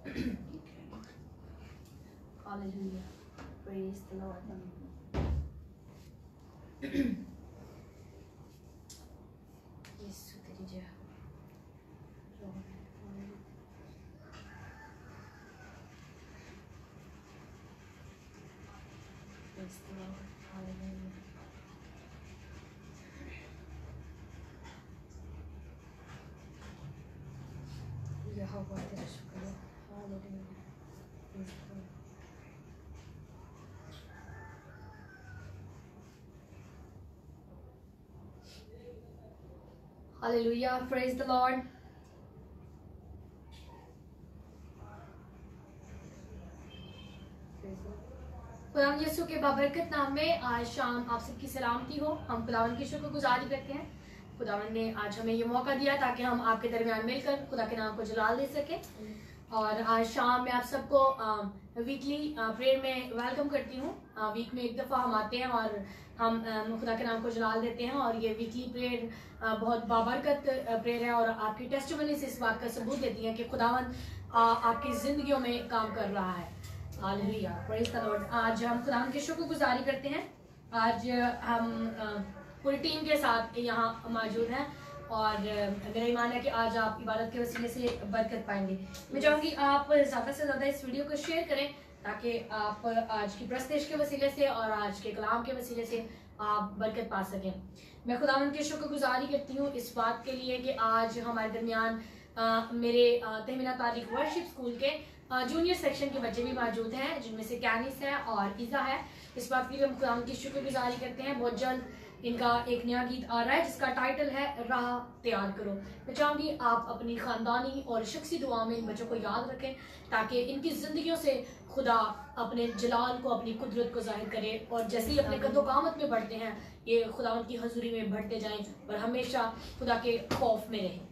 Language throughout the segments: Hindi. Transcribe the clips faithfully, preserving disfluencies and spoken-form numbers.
Hallelujah. Praise the Lord. यीशु तेरी जय हो। Praise the Lord. Hallelujah. यहोवा तेरा शुक्र है। Hallelujah. Praise the Lord. Hallelujah. Praise the Lord. खुदावंद यीशु के बाबरकत नाम में आज शाम आप सबकी सलामती हो। हम खुदावंद की शुक्रगुजारी करते हैं। खुदावंद ने आज हमें ये मौका दिया ताकि हम आपके दरमियान मिलकर खुदा के नाम को जलाल दे सके। और आज शाम मैं आप सबको वीकली प्रेयर में वेलकम करती हूँ। वीक में एक दफ़ा हम आते हैं और हम खुदा के नाम को जलाल देते हैं। और ये वीकली प्रेयर बहुत बाबरकत प्रेयर है और आपकी टेस्टिमनी से इस बात का सबूत देती है कि खुदावंद आपकी ज़िंदगियों में काम कर रहा है। Hallelujah, praise the lord. आज हम खुदावंद की शुक्रगुजारी करते हैं। आज हम पूरी टीम के साथ यहाँ मौजूद हैं और मेरा ईमान है कि आज आप इबादत के वसीले से बरकत पाएंगे। मैं चाहूँगी आप ज़्यादा से ज़्यादा इस वीडियो को शेयर करें ताकि आप आज की प्रस्तुति के वसीले से और आज के कलाम के वसीले से आप बरकत पा सकें। मैं खुदावंद की शुक्रगुजारी करती हूँ इस बात के लिए कि आज हमारे दरमियान मेरे तहमीना तारीख वर्शिप स्कूल के जूनियर सेक्शन के बच्चे भी मौजूद हैं, जिनमें से कैनिस है और इज़ा है। इस बात के लिए हम खुदावंद की शुक्रगुजारी करते हैं। बहुत जल्द इनका एक नया गीत आ रहा है जिसका टाइटल है राह तैयार करो। मैं चाहूँगी आप अपनी ख़ानदानी और शख्सी दुआ में इन बच्चों को याद रखें ताकि इनकी ज़िंदगियों से खुदा अपने जलाल को, अपनी कुदरत को जाहिर करे और जैसे ही अपने कदो कामत में बढ़ते हैं ये खुदावंद की हजूरी में बढ़ते जाएं और हमेशा खुदा के खौफ में रहें।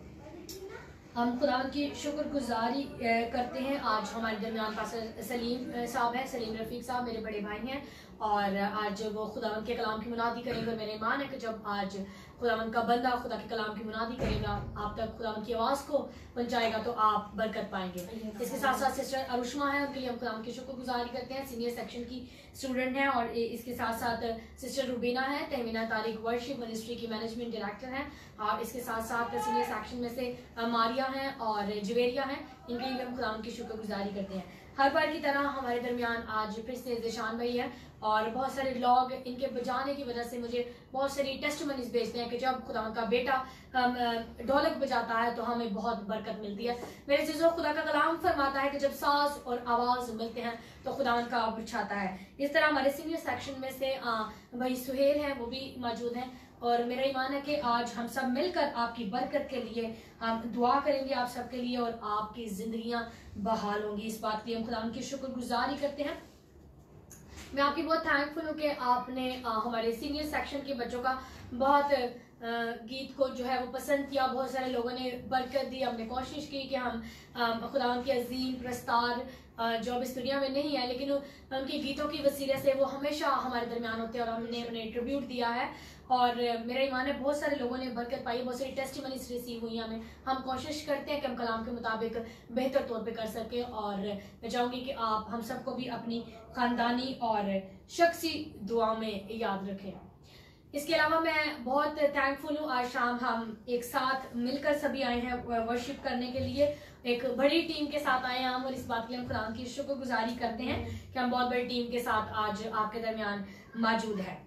हम खुदावंद की शुक्रगुजारी करते हैं। आज हमारे दरमियान पास्टर सलीम साहब हैं, सलीम रफ़ीक साहब मेरे बड़े भाई हैं और आज वो खुदावंद के कलाम की मुनादी करेंगे। और मेरा ईमान है कि जब आज खुदावंद का बंदा खुदा के कलाम की मुनादी करेगा, आप तक खुदावंद की आवाज़ को पहुंचाएगा तो आप बरकत पाएंगे। इसके साथ साथ सिस्टर अरुष्मा है, उनके लिए हम खुदावंद की शुक्रगुजारी करते हैं। सीनियर सेक्शन की स्टूडेंट हैं। और इसके साथ साथ सिस्टर रुबीना है, तहमीना तारीख वर्शिप मिनिस्ट्री की मैनेजमेंट डायरेक्टर हैं। और इसके साथ साथ सीनियर सेक्शन में से मारिया हैं और जवेरिया हैं, इनके लिए हम खुदावंद की शुक्रगुजारी करते हैं। हर बार की तरह हमारे दरमियान आज फिर से ज़ेशान भाई है और बहुत सारे लोग इनके बजाने की वजह से मुझे बहुत सारी टेस्टमनीज भेजते हैं कि जब खुदावंद का बेटा ढोलक बजाता है तो हमें बहुत बरकत मिलती है। मेरे चीज़ों खुदा का कलाम फरमाता है कि जब साज और आवाज़ मिलते हैं तो खुदावंद का अब छाता है। इस तरह हमारे सीनियर सेक्शन में से भाई सुहेल हैं, वो भी मौजूद हैं। और मेरा ईमान है कि आज हम सब मिलकर आपकी बरकत के लिए हम दुआ करेंगे आप सबके लिए और आपकी जिंदगियां बहाल होंगी। इस बात की हम खुदावंद की शुक्रगुजारी करते हैं। मैं आपकी बहुत थैंकफुल हूँ कि आपने आ, हमारे सीनियर सेक्शन के बच्चों का बहुत आ, गीत को जो है वो पसंद किया। बहुत सारे लोगों ने बरकत दी। हमने कोशिश की कि हम खुदावंद के अजीम प्रस्तार जो अब इस दुनिया में नहीं है लेकिन उनके गीतों की वसीले से वो हमेशा हमारे दरमियान होते हैं और हमने उन्हें ट्रिब्यूट दिया है। और मेरा ईमान है बहुत सारे लोगों ने बरकत पाई, बहुत सारी टेस्टिमनीज रिसीव हुई हमें। हम कोशिश करते हैं कि हम कलाम के मुताबिक बेहतर तौर पे कर सकें। और मैं चाहूँगी कि आप हम सबको भी अपनी ख़ानदानी और शख्सी दुआ में याद रखें। इसके अलावा मैं बहुत थैंकफुल हूँ, आज शाम हम एक साथ मिलकर सभी आए हैं वर्शिप करने के लिए। एक बड़ी टीम के साथ आए हैं हम और इस बात के लिए हम खुदा की शुक्रगुजारी करते हैं कि हम बहुत बड़ी टीम के साथ आज आपके दरमियान मौजूद है।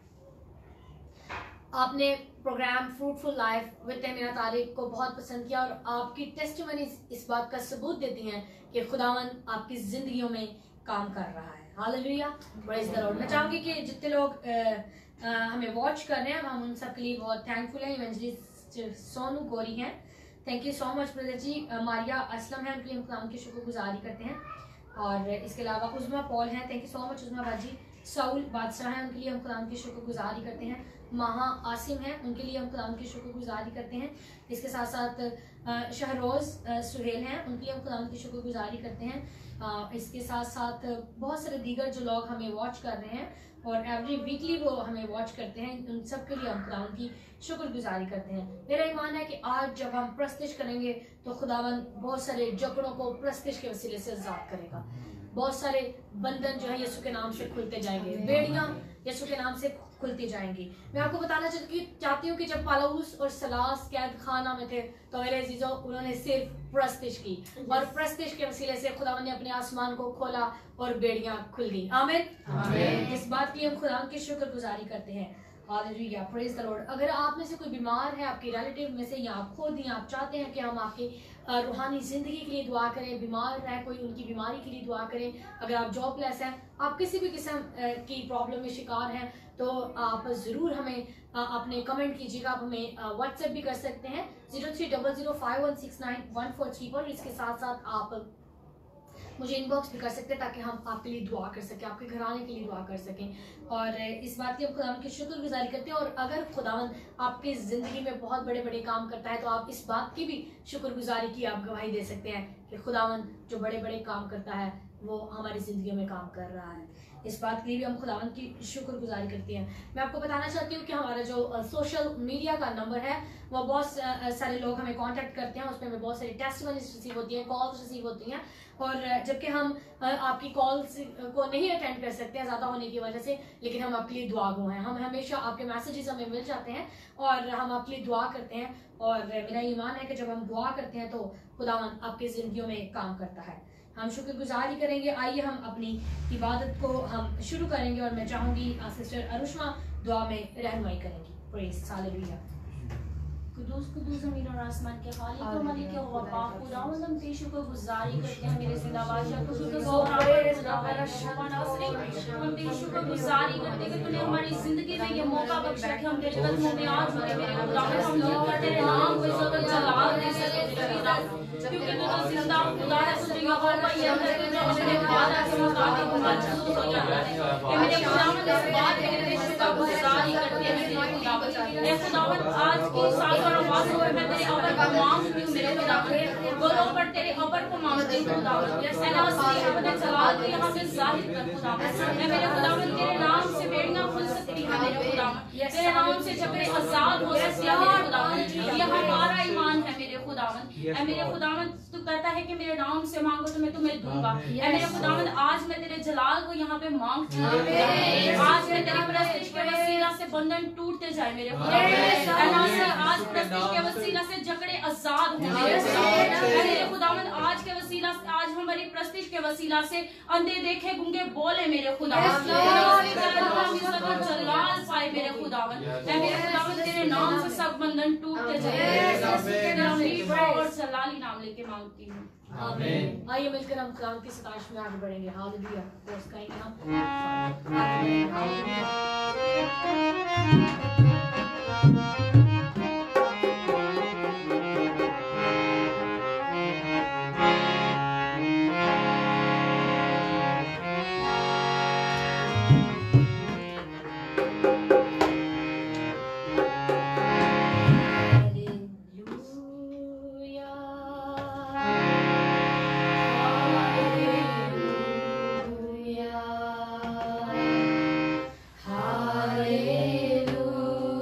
आपने program fruitful life with Tahmina Tariq को बहुत पसंद किया और आपकी टेस्टिमनीज इस बात का सबूत देती हैं कि खुदावंद आपकी जिंदगियों में काम कर रहा है। Hallelujah, praise the Lord. मैं चाहूँगी कि जितने लोग आ, आ, हमें वॉच कर रहे हैं हम उन सब के लिए बहुत थैंकफुल हैं। इवेंजलिस्ट सोनू गौरी हैं, thank you so much brother ji. Maria Aslam है, उनके लिए हम खुदावंद की शुक्रगुजारी करते हैं। और इसके अलावा उज़मा पॉल हैं, thank you so much Uzma बाजी। साउल बादशाह हैं, उनके लिए हम खुदावंद की शुक्रगुजारी करते हैं। महा आसिम हैं, उनके लिए हम खुदावंद की शुक्रगुजारी करते हैं। इसके साथ साथ शहरोज सुहेल हैं, उनके लिए हम खुदावंद की शुक्रगुजारी करते हैं। इसके साथ साथ बहुत सारे दीगर जो लोग हमें वॉच कर रहे हैं और एवरी वीकली वो हमें वॉच करते हैं, उन सब के लिए हम खुदावंद की शुक्रगुजारी करते हैं। मेरा ईमान है कि आज जब हम प्रस्तिश करेंगे तो खुदावंद बहुत सारे जकड़ों को प्रस्तिश के वसीले से आजाद करेगा। बहुत सारे बंधन जो है यीशु के नाम से खुलते जाएंगे, बेड़ियां यीशु के नाम से खुलती जाएंगी। मैं आपको बताना चाहती चाहती हूँ कि जब पालूस और सलास कैद खाना में थे तो मेरे अजीजों उन्होंने सिर्फ प्रस्तिश की और प्रस्तिश के वसीले से खुदावंद ने अपने आसमान को खोला और बेड़ियां खुल गई। आमीन। इस बात की हम खुदावंद की शुक्रगुजारी करते हैं। Hallelujah, praise the Lord. अगर आप में से कोई बीमार है, आपके रिलेटिव में से, या आप खुद या आप चाहते हैं कि हम आपकी रूहानी जिंदगी के लिए दुआ करें, बीमार है कोई, उनकी बीमारी के लिए दुआ करें, अगर आप जॉबलेस हैं, आप किसी भी किस्म की प्रॉब्लम में शिकार हैं, तो आप ज़रूर हमें अपने कमेंट कीजिएगा। आप हमें व्हाट्सएप भी कर सकते हैं zero three double zero five one six nine one four three पर। इसके साथ साथ आप मुझे इनबॉक्स भी कर सकते हैं ताकि हम आपके लिए दुआ कर सकें, आपके घराने के लिए दुआ कर सकें। और इस बात की हम खुदावंद की शुक्रगुजारी करते हैं। और अगर खुदावंद आपकी ज़िंदगी में बहुत बड़े बड़े काम करता है तो आप इस बात की भी शुक्रगुजारी की आप गवाही दे सकते हैं कि खुदावंद जो बड़े बड़े काम करता है वो हमारी ज़िंदगी में काम कर रहा है। इस बात के लिए भी हम खुदावंद की शुक्रगुजारी करते हैं। मैं आपको बताना चाहती हूँ कि हमारा जो सोशल मीडिया का नंबर है वो बहुत सारे लोग हमें कांटेक्ट करते हैं, उस पर हमें बहुत सारी टेस्टिमनीज रिसीव होती हैं, कॉल्स रिसीव होती हैं। और जबकि हम आपकी कॉल्स को नहीं अटेंड कर सकते हैं ज़्यादा होने की वजह से, लेकिन हम आपके लिए दुआ गो हैं। हम हमेशा आपके मैसेजेस हमें मिल जाते हैं और हम आपके लिए दुआ करते हैं। और मेरा ईमान है कि जब हम दुआ करते हैं तो खुदावंद आपकी ज़िंदगियों में काम करता है। हम शुक्रगुजारी करेंगे। आइए हम अपनी इबादत को हम शुरू करेंगे और मैं चाहूँगी सिस्टर अरुष्मा दुआ में रहनुमाई करेंगी। Praise hallelujah. कुदूस कुदूस ज़मीन और आसमान के खालिक और मालिक के वफा खुदावंद हम तेरी शुक्रगुजारी करते हैं मेरे जिंदा बादशाह को शुक्र हम तेरी शुक्रगुजारी करते हैं कि तूने हमारी जिंदगी में ये मौका बख्शा कि हम तेरे कदमों में आ चुके मेरे खुदावंद। हम मिलकर तेरे नाम को इज्जत और जलाल दे सके तेरे खुदावंद, क्योंकि तू तो जिंदा खुदा है, तुझे यहोवा ये है जो अपने वादा के मुताबिक मजबूत हो जाता है। ये मेरे खुदावंद इस बात के लिए शुक्रगुजारी करते हैं मेरे खुदावंद। ए खुदावंद आज की साल और आवाज़ों में मैं तेरे अबर को मांगती हूँ मेरे खुदावंद, बोलो पर तेरे अबर को मांगती हूँ खुदावंद। ये नाज़री अपने जलाल को यहाँ पे जाहिर कर खुदावंद। मैं मेरे खुदावंद तेरे नाम से बेड़ियां खुल सकती हैं मेरे खुदावंद, तेरे नाम से जबरे आजाद हो सकती हैं मेरे खुदावंद। ये हमारा ईमान है मेरे खुदावंद। ऐ मेरे खुदावंद तू कहता है कि मेरे नाम से मांगो तो मैं तुम्हें दूंगा। ऐ मेरे खुदावंद आज मैं तेरे जलाल को यहाँ पे मांगती हूँ। आज मैं तेरी प्रस्तिश के वसीला से बंधन टूटते जाए मेरे खुदावंद। आज प्रस्तिश के वसीला से जकड़े आजाद हो मेरे खुदावंद। आज के वसीला से, आज हमारी प्रस्तिश के वसीला से अंधे देखे, गूंगे बोले मेरे खुदावंद। जलाल पाए मेरे खुदावंद। ऐ मेरे खुदावंद तेरे नाम से सब बंधन टूटते जाए और जलाली नाम लेके मांगती हूँ। आमीन। आइए मिलकर हम खुदा की सताइश में आगे बढ़ेंगे। हालेलुया। तो उसका ही नाम Hallelujah.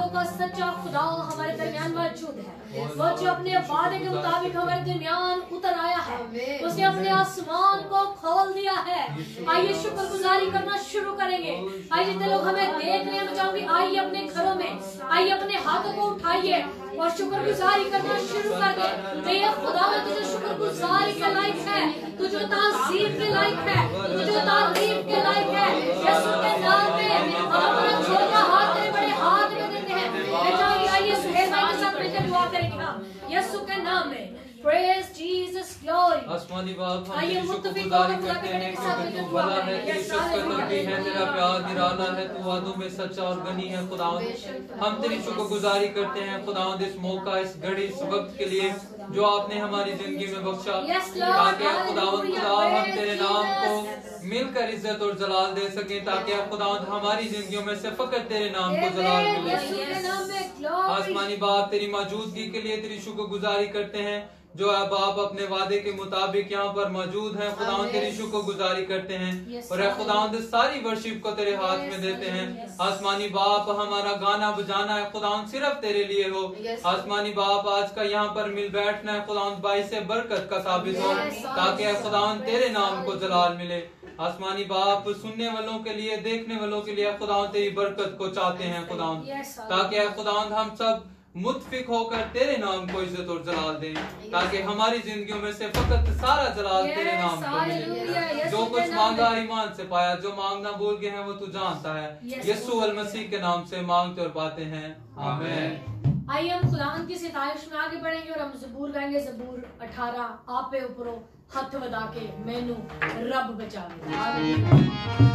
वादों का सच्चा खुदा हमारे दरमियान मौजूद है। वो जो अपने वादे के मुताबिक हमारे दरमियान उतर आया है, उसने अपने आसमान को खोल दिया है। आइए शुक्रगुजारी करना शुरू करेंगे। आइए जितने लोग हमें देख रहे हैं, मैं चाहूंगी आइए अपने घरों में, आइए अपने हाथों को उठाइए और शुक्रगुजारी करना शुरू कर दे। ये खुदा में तुझे शुक्रगुजारी के लायक है, तुझे ताज़ीम के लायक है, तुझे तारीफ के लायक है। यीशु के नाम में हम अपना छोटा हाथ तेरे बड़े हाथ में देते हैं। मैं चाहूंगी आइए सुहेल भाई के साथ मिलकर दुआ करेंगे हम यीशु के नाम में। Praise Jesus, glory. आसमानी बाप, हम आइए तेरी मुत्तफिक शुक्रगुजारी होकर खुदा करते के हैं बेटे के साथ क्योंकि मिलकर तू दुआ भला है, करेंगे। तेरी शफ़क़त भी है, तेरा प्यार निराला है, तू वादों में सच्चा और गनी है। खुदावंद, हम तेरी शुक्रगुजारी करते हैं खुदावंद, इस मौका, इस घड़ी, इस वक्त के लिए जो आपने हमारी जिंदगी में बख्शा, ताकि खुदावंद खुदा हम तेरे नाम को मिलकर इज्जत और जलाल दे सकें, ताकि खुदावंद हमारी जिंदगियों में से फकत तेरे नाम को जलाल मिले। आसमानी बाप, तेरी मौजूदगी के लिए तेरी शुक्रगुजारी करते हैं, जो अब आप अपने वादे के मुताबिक यहाँ पर मौजूद हैं। खुदावंद तेरी शुक्रगुजारी करते हैं और खुदावंद सारी वर्शिप को तेरे हाथ में देते हैं। आसमानी बाप, हमारा गाना बजाना है खुदावंद सिर्फ तेरे लिए हो। आसमानी बाप, आज का यहाँ पर मिल बैठना है खुदावंद बाई से बरकत का साबित हो, ताकि खुदावंद तेरे नाम को जलाल मिले। आसमानी बाप, सुनने वालों के लिए, देखने वालों के लिए खुदावंद तेरी बरकत को चाहते हैं खुदावंद, ताकि खुदावंद हम सब मुत्फिक होकर तेरे नाम को इज्जत और जलाल दें, ताकि हमारी जिंदगियों में से फकत सारा जलाल तेरे नाम को मिले। जो कुछ मांगा ईमान से पाया, जो मांगना भूल गए हैं वो तू जानता है। यीशु अल मसीह के नाम से मांगते और पाते हैं, आमीन। आइए हम खुदावंद की सितारिश में आगे बढ़ेंगे और हम जबूर गाएंगे। जबूर अठारह। आपे ऊपरो हथ वधा के मैनू रब बचावे।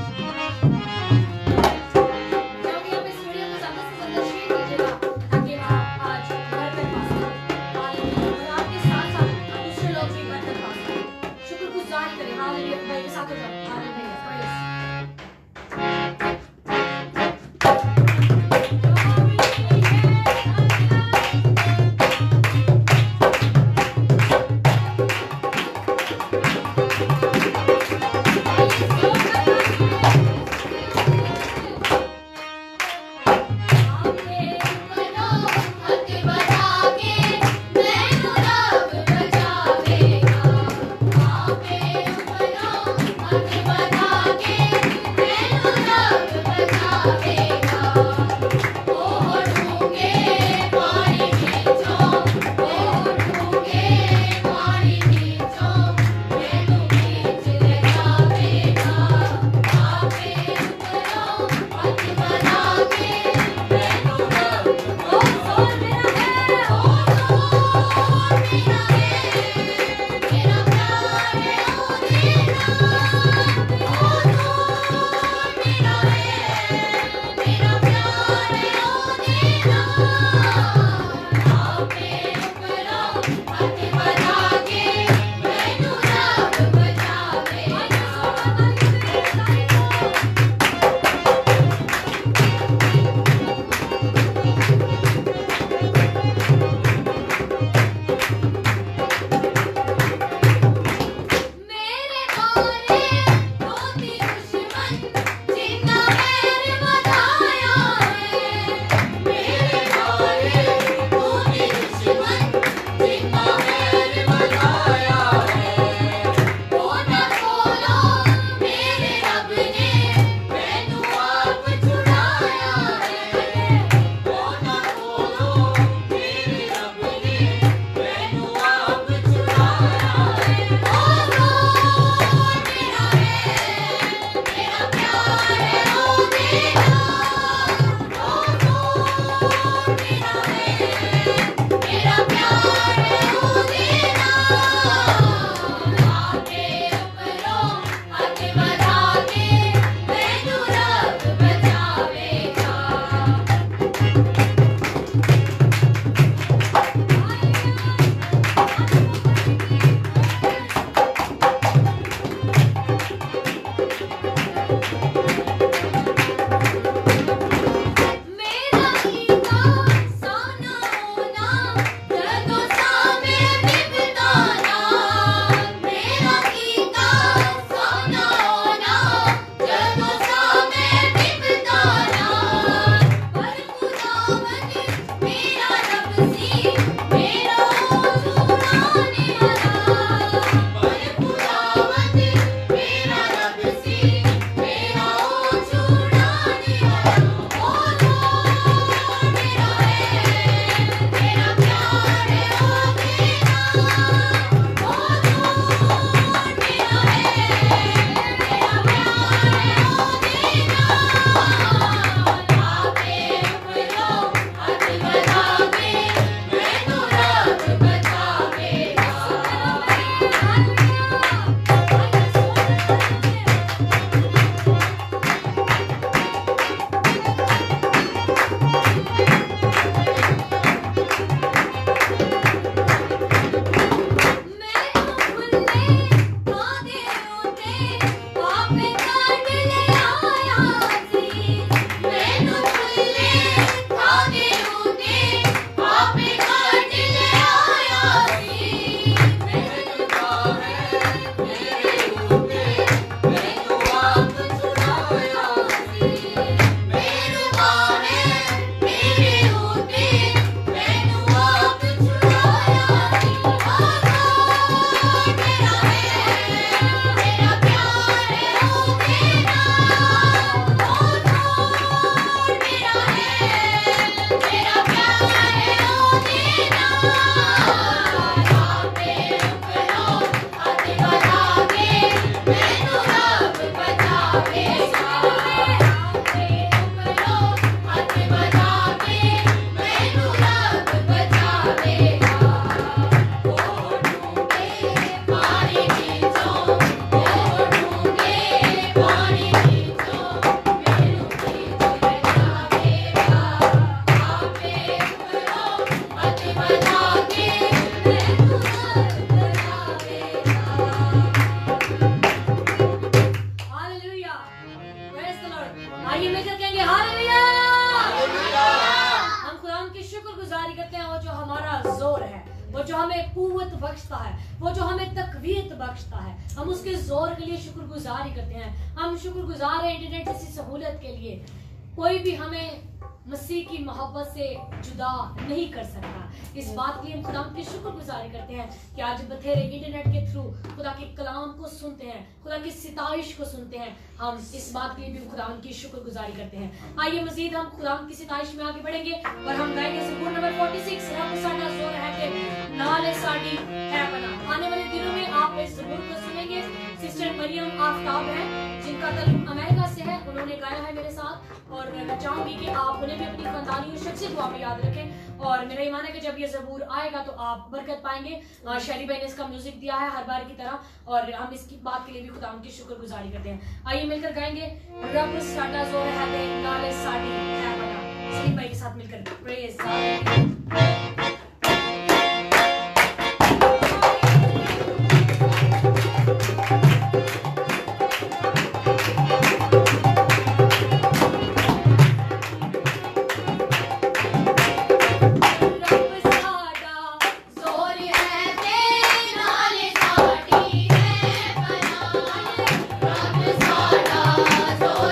शुक्रगुजारी करते हैं वो जो हमारा जोर है, वो जो हमें कुव्वत बख्शता है, वो जो हमें तकवीत बख्शता है। हम उसके जोर के लिए शुक्रगुजारी करते हैं। हम शुक्रगुजार हैं इंटरनेट जैसी सहूलत के लिए। कोई भी हमें मसीह की मोहब्बत से जुदा नहीं कर सकता। इस बात के लिए हम खुदा की शुक्रगुजारी करते हैं कि आज बथेरे इंटरनेट के थ्रू खुदा के कलाम को सुनते हैं, खुदा की सिताइश को सुनते हैं। हम इस बात के लिए भी खुदा की शुक्रगुजारी करते हैं। आइए मजीद हम खुदा की सिताइश में आगे बढ़ेंगे और हम गाएंगे ज़बूर नंबर छियालीस, रब साडा जोर है के नाले साडी है बना। आने वाले दिनों में आप इस ज़बूर को सुनेंगे। सिस्टर मरियम आफ्ताब है जिनका ताल्लुक अमेरिका से है, उन्होंने गाया है मेरे साथ और मैं चाहूंगी कि आप उन्हें भी अपनी खानदानी और शख्सी दुआ में याद रखें। और मेरा ईमान है कि जब ये ज़बूर आएगा तो आप बरकत पाएंगे। शहरी भाई ने इसका म्यूजिक दिया है हर बार की तरह और हम इसकी बात के लिए भी खुदा उनकी शुक्रगुजारी करते हैं। आइए मिलकर गाएंगे रब साडा जोर है ते नाले साडी है बना। सलीम भाई के साथ मिलकर प्रेज गॉड।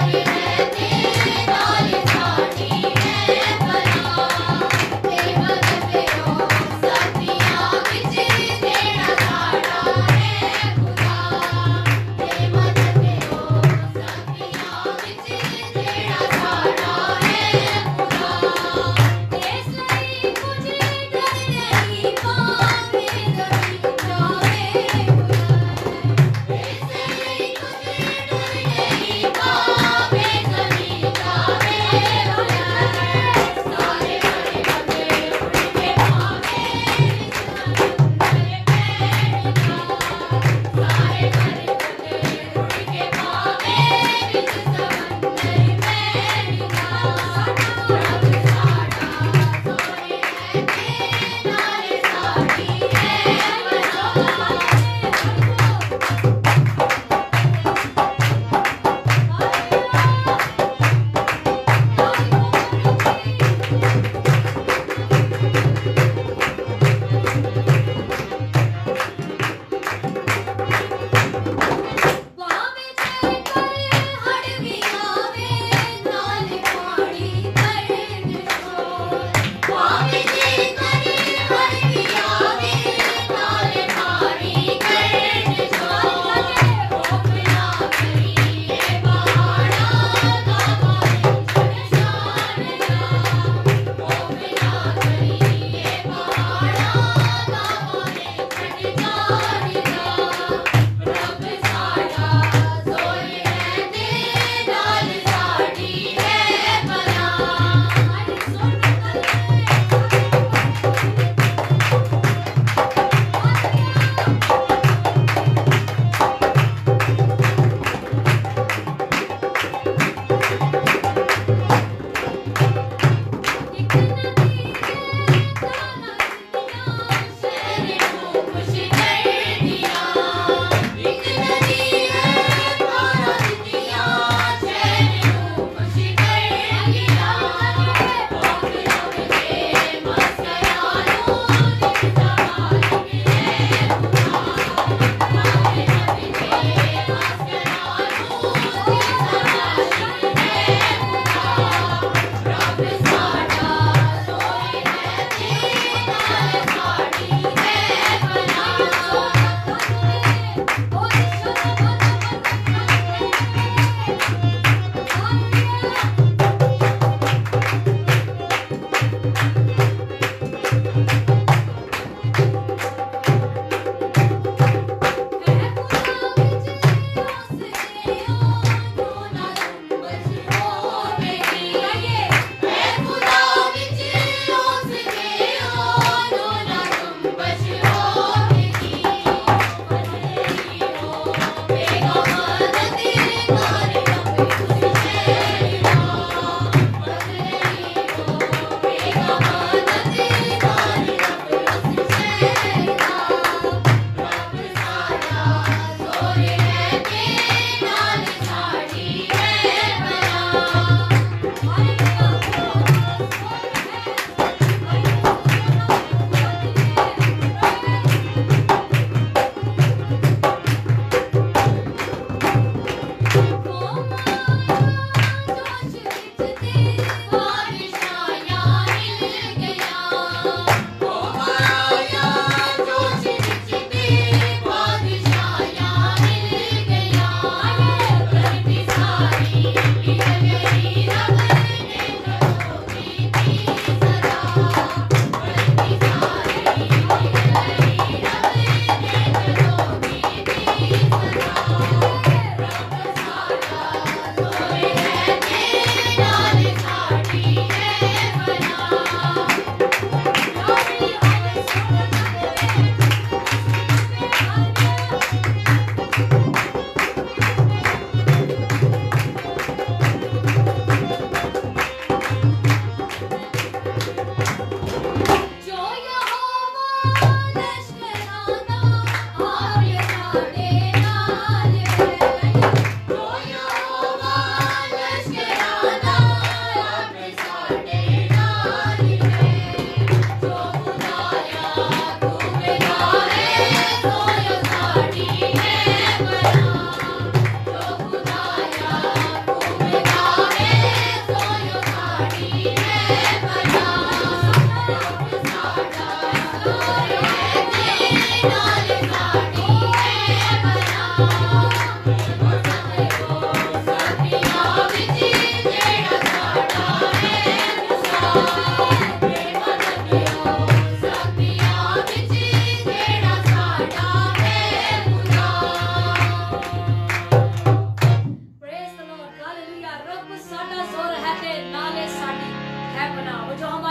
Hey,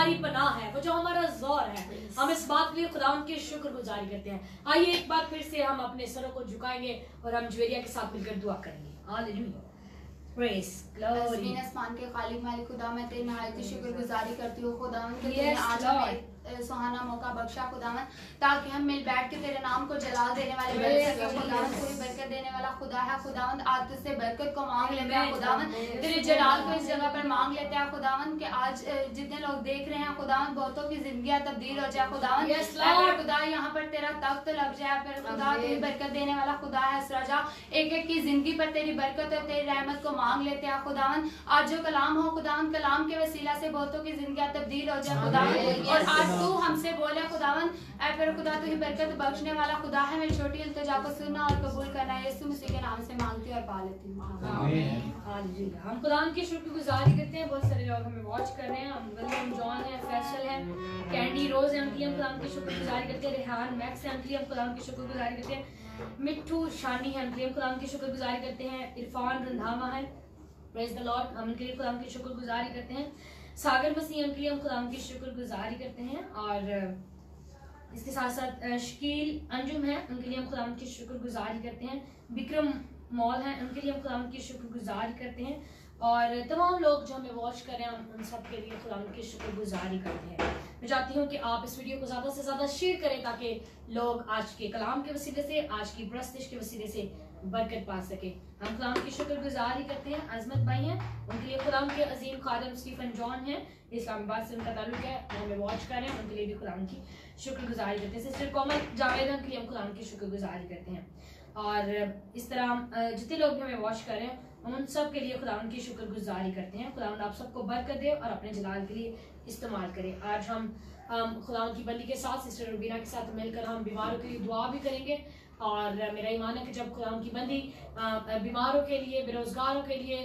हमारी पनाह है, वो जो हमारा जोर है, हम इस बात के लिए खुदावन की शुक्रगुजारी करते हैं। आइए एक बार फिर से हम अपने सरों को झुकाएंगे और हम ज्वेरिया के साथ मिलकर दुआ करेंगे। Hallelujah, praise glory. आसमान के खालिक मालिक खुदा, मैं तेरी नहायत शुक्रगुजारी करती हूँ खुदावन के Yes, तूने आज Lord. हमें सुहाना मौका बख्शा खुदावन, ताकि हम मिल बैठ के तेरे नाम को जलाल देने वाले बन Yes, सके खुदावन। yes. कोई बरकत देने वाला खुदा है खुदावन, आज तुझसे बरकत को मांग लेते हैं Amen. खुदावन, Yes, तेरे yes. जलाल को इस जगह पर मांग लेते हैं खुदावन, कि आज अ, जितने लोग देख रहे हैं खुदावन, बहुतों की जिंदगियां तब्दील हो जाए खुदावन। Yes, ऐ फिर Lord. खुदा यहाँ पर तेरा तख्त लग जाए, फिर खुदा Amen. तेरी बरकत देने वाला खुदा है राजा। एक एक की जिंदगी पर तेरी बरकत और तेरी रहमत को मांग लेते हैं खुदावन। आज जो कलाम हो खुदावन, कलाम के वसीला से बहुतों की जिंदगियां तब्दील हो जाए खुदावन, Amen. और Yes, आज Lord. तू हमसे बोले खुदावन, ऐ फिर खुदा तू ही बरकत बख्शने वाला खुदा है। मेरी छोटी इल्तिजा को सुनना और कबूल करना, यीशु मसीह के नाम से मांगती और पा लेती हूँ। हालेलुया। हम खुदावन की शुक्रगुजारी करते हैं। बहुत सारे लोग हमें वॉच कर रहे हैं। हम विलियम, जॉन है, फैसल है, कैंडी, रोज है, उनकी हम खुदावन की शुक्रगुजारी करते हैं। रेहान, मैक्स है, उनकी हम खुदावन की शुक्रगुजारी करते हैं। मिट्टू, शानी है, उनकी हम खुदावन की शुक्रगुजारी करते हैं। इरफान, रंधावा है, प्रेज द लॉर्ड, हम उनके लिए खुदावन की शुक्रगुजारी करते हैं। सागर मसीह, उनके लिए हम खुदावन की शुक्रगुजारी करते हैं। और इसके साथ साथ अ, शकील अंजुम है, उनके लिए हम खुदावन की शुक्रगुजारी करते हैं। विक्रम मॉल है, उनके लिए हम खुदावन की शुक्रगुजारी करते हैं। और तमाम लोग जो हमें वॉच कर रहे हैं, हम उन सब के लिए खुदावन की शुक्रगुजारी करते हैं। मैं चाहती हूँ कि आप इस वीडियो को ज़्यादा से ज़्यादा शेयर करें, ताकि लोग आज के कलाम के वसीले से, आज की प्रस्तुति के वसीले से बरकत पा सके। हम खुदाम की शुक्रगुजारी करते हैं। अजमत भाई हैं, उनके लिए खुदाम के अजीम खादिम स्टीफन जॉन हैं, इस्लामाबाद से उनका ताल्लुक है, वो हमें वॉच कर रहे हैं, उनके लिए भी खुदाम की शुक्रगुजारी करते हैं। सिस्टर कोमल जावेद, उनके लिए हम खुदाम की शुक्रगुजारी करते हैं। और इस तरह हम जितने लोग भी हमें वॉच कर रहे हैं, हम उन सब के लिए खुदावन की शुक्रगुजारी करते हैं। खुदावन आप सबको बरकत दे और अपने जलाल के लिए इस्तेमाल करें। आज हम खुदावन की बंदी के साथ, सिस्टर रुबीना के साथ मिलकर हम बीमारों के लिए दुआ भी करेंगे। और मेरा ईमान है कि जब खुदावन की बंदी बीमारों के लिए, बेरोजगारों के लिए,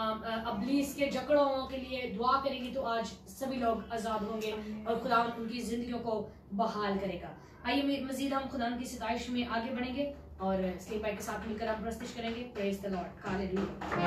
अबलीस के जकड़ों के लिए दुआ करेगी, तो आज सभी लोग आज़ाद होंगे और खुदावन उनकी जिंदगियों को बहाल करेगा। आइए मजीद हम खुदावन की सिताइश में आगे बढ़ेंगे और स्लीप भाई के साथ मिलकर हम प्रस्तुत करेंगे। Praise the Lord, hallelujah.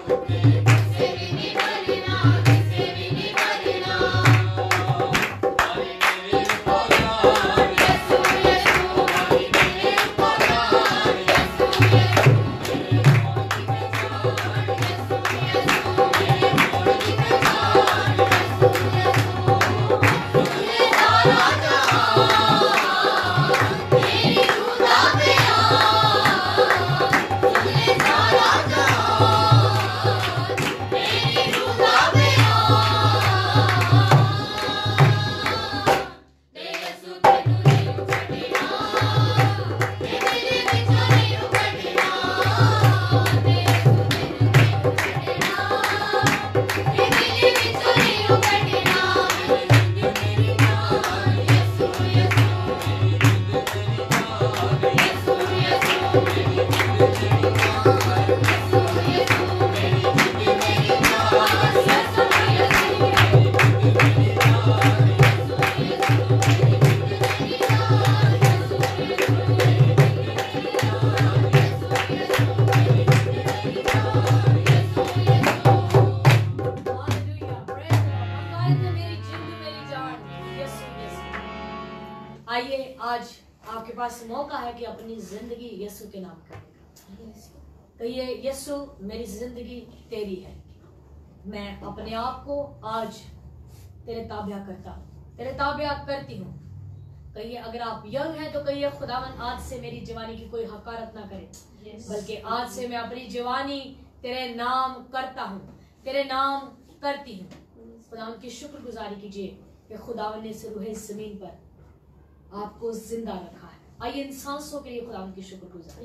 आइए आज आपके पास मौका है कि अपनी जिंदगी यीशु के नाम करने का। कहिए यीशु मेरी जिंदगी तेरी है, मैं अपने आप को आज तेरे ताबिया करता हूँ, तेरे ताबिया करती हूँ। कहिए अगर आप यंग हैं तो कहिए खुदावन आज से मेरी जवानी की कोई हकारत ना करे, yes. बल्कि आज से मैं अपनी जवानी तेरे नाम करता हूँ, तेरे नाम करती हूँ। खुदावन की शुक्रगुजारी कीजिए कि खुदावन ने इस रूहे ज़मीन पर आपको जिंदा रखा है। आइए इन सांसों के लिए खुदावन की शुक्रगुजारी।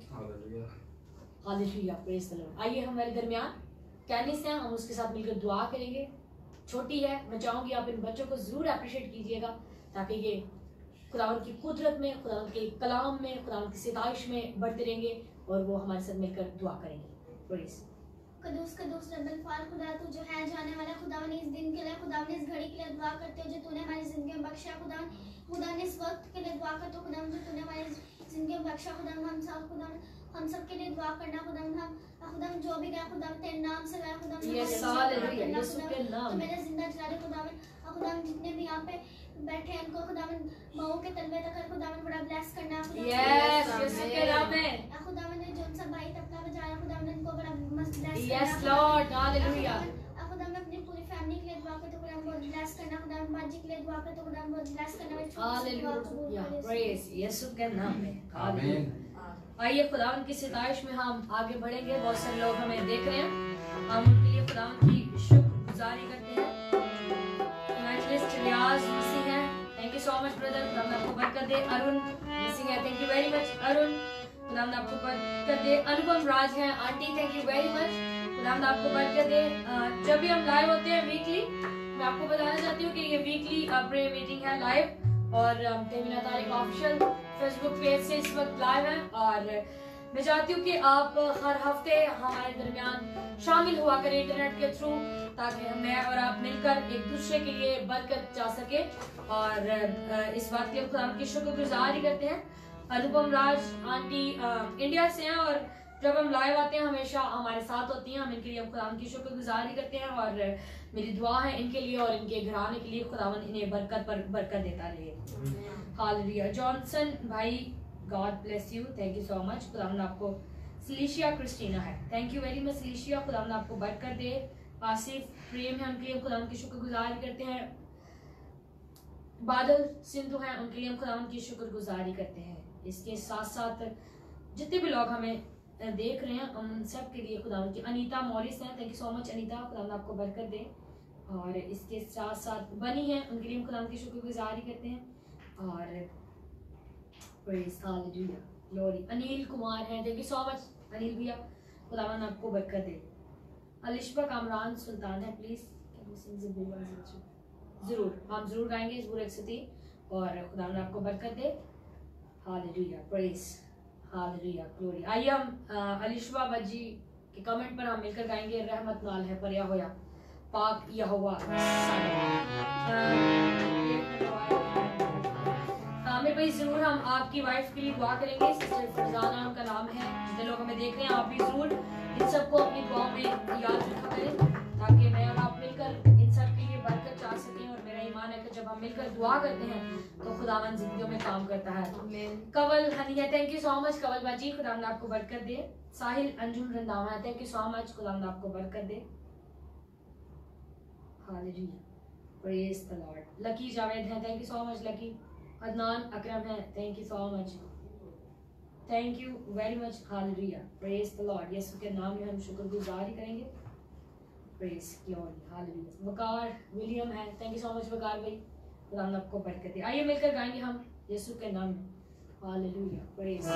Hallelujah, praise the Lord. आइए हमारे दरमियान कैनिस हैं, हम उसके साथ मिलकर दुआ करेंगे। छोटी है, मैं चाहूंगी आप इन बच्चों को जरूर अप्रिशिएट कीजिएगा ताकि ये खुदावन की कुदरत में, खुदावन के कलाम में, खुदावन की सिताइश में बढ़ते रहेंगे और वो हमारे साथ मिलकर दुआ करेंगे। प्लीज। कदूस कदूस रब्बल फाल खुदा तू जो है जाने वाला, खुदावन इस दिन के लिए, खुदावन इस घड़ी के लिए दुआ करते हो जो तूने हमारी जिंदगी में बख्शा। खुदावन खुदावन इस वक्त के लिए दुआ करते हो खुदावन जो तूने हमारी जिंदगी में बख्शा। खुदावन हम सब खुदावन हम सब के लिए दुआ करना। खुदावन हम खुदावन जो भी गया खुदावन तेरे नाम से गया खुदावन ये साल है यीशु के नाम तो मेरे जिंदा जला दे खुदावन। खुदावन जितने भी यहाँ पे बैठे हैं उनको खुदावन माओ के तलवे तक खुदावन बड़ा ब्लेस करना। यस यीशु के नाम में खुदावन ने जो सब भाई तबला बजाया खुदावन इनको बड़ा मस्त ब्लेस करना। Yes Lord, hallelujah. खुदावन अपनी पूरी फैमिली के लिए दुआ करते खुदावन बहुत ब्लेस करना। खुदावन बाजी के लिए दुआ करते खुदावन बहुत ब्लेस करना। हालेलुया, प्रेज यीशु के नाम में, आमीन। आइए खुदावन की सिताइश में हम आगे बढ़ेंगे। बहुत सारे लोग हमें देख रहे हैं, हम उनके लिए खुदावन की शुक्रगुजारी करते हैं। इवेंजलिस्ट रियाज मिसी हैं, thank you so much brother, खुदावन आपको बरकत दे। अरुण मिसी हैं, thank you very much Arun, खुदावन आपको बरकत दे। अनुपम राज हैं, aunty thank you very much, खुदावन आपको बरकत दे। जब भी हम लाइव होते हैं वीकली, मैं आपको बताना चाहती हूँ कि ये वीकली प्रेयर मीटिंग है लाइव और Tahmina Tariq official Facebook page से इस वक्त लाइव है। और मैं चाहती हूँ कि आप हर हफ्ते हमारे दरमियान शामिल हुआ करें इंटरनेट के थ्रू, ताकि मैं और आप मिलकर एक दूसरे के लिए बरकत जा सके। और इस बात के लिए खुदा की शुक्रगुजारी करते हैं। अनुपम राज आंटी इंडिया से हैं और जब हम लाइव आते हैं हमेशा हमारे साथ होती हैं। हम इनके लिए खुदा की शुक्रगुजारी करते हैं और मेरी दुआ है इनके लिए और इनके घराने के लिए, खुदावन इन्हें बरकत पर बरकत देता रहे। हालेलुया। जॉनसन भाई, God bless you, thank you so much. खुदावन आपको, सिलिशिया क्रिस्टीना है, thank you very much Cecilia, खुदावन आपको बरकत दे। आसिफ प्रेम है, उनके लिए खुदावन की शुक्रगुजारी करते हैं। बादल सिंधु हैं, उनके लिए हम खुदावन की शुक्रगुजारी करते हैं। इसके साथ साथ जितने भी लोग हमें देख रहे हैं हम सब के लिए खुदावन की, अनीता मॉरिस हैं, thank you so much Anita, खुदावन आपको बरकत दे। और इसके साथ साथ बनी हैं, उनके लिए हम खुदावन की शुक्रगुजारी करते हैं। और praise hallelujah, glory. Anil Kumar हैं, thank you so much Anil भैया, खुदावन आपको बरकत दे। अलिशबा कामरान सुल्तान है, प्लीज जरूर हम जरूर गाएंगे जरूर एक सती और खुदावन आपको बरकत दे। Hallelujah, praise hallelujah, glory. आइए हम अलिशबा बजी के कमेंट पर हम मिलकर गाएंगे, रहमत नाल है परया होया पाक यहोवा। आमिर भाई जरूर हम आपकी वाइफ के लिए दुआ करेंगे, सिस्टर फरजाना उनका नाम है। जितने लोग हमें देख रहे हैं आप भी जरूर इन सबको अपनी दुआओं में याद रखा करें ताकि मैं और आप मिलकर इन सब के लिए बरकत चाह सकें। और मेरा ईमान है कि जब हम मिलकर दुआ करते हैं तो खुदावन जिंदगियों में काम करता है। Kawal Haniya, thank you so much Kawal बाजी, खुदावन आपको बरकत दे। Sahil Anjum Randhawa, thank you so much, खुदावन आपको बरकत दे। Hallelujah, praise the Lord. Lucky Javed हैं, thank you so much Lucky. Adnan Akram है, thank you so much, thank you very much. Hallelujah, praise the Lord. यीशु के नाम में हम शुक्रगुजारी करेंगे। Praise glory, hallelujah. Waqar William है, thank you so much Waqar भाई, खुदा आपको बरकत दे। आइए मिलकर गाएंगे हम यीशु के नाम में। हालेलुया, प्रेज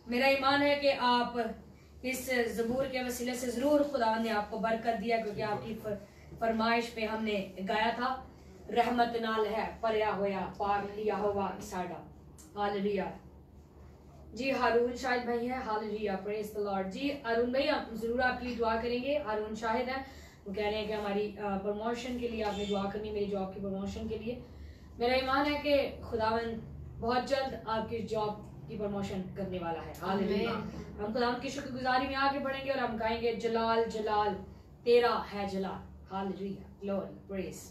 मेरा ईमान है कि आप इस ज़बूर के वसीले से ज़रूर खुदा ने आपको बरकत दिया, क्योंकि आपकी फरमाइश पे हमने गाया था, रहमत नाल है परया होया पार लिया होगा साडा। हालेलुया। जी हारून शाहिद भाई है। Hallelujah, praise the Lord. जी हारून भाई हम जरूर आपके लिए दुआ करेंगे। हारून शाहिद है, वो कह रहे हैं कि हमारी प्रमोशन के लिए आपने दुआ करनी, मेरी जॉब की प्रमोशन के लिए। मेरा ईमान है कि खुदावन बहुत जल्द आपकी जॉब की प्रमोशन करने वाला है। हालेलुया। हम खुदा की शुक्रगुजारी में आगे बढ़ेंगे और हम गाएंगे जलाल जलाल तेरा है जलाल। Hallelujah, glory, praise.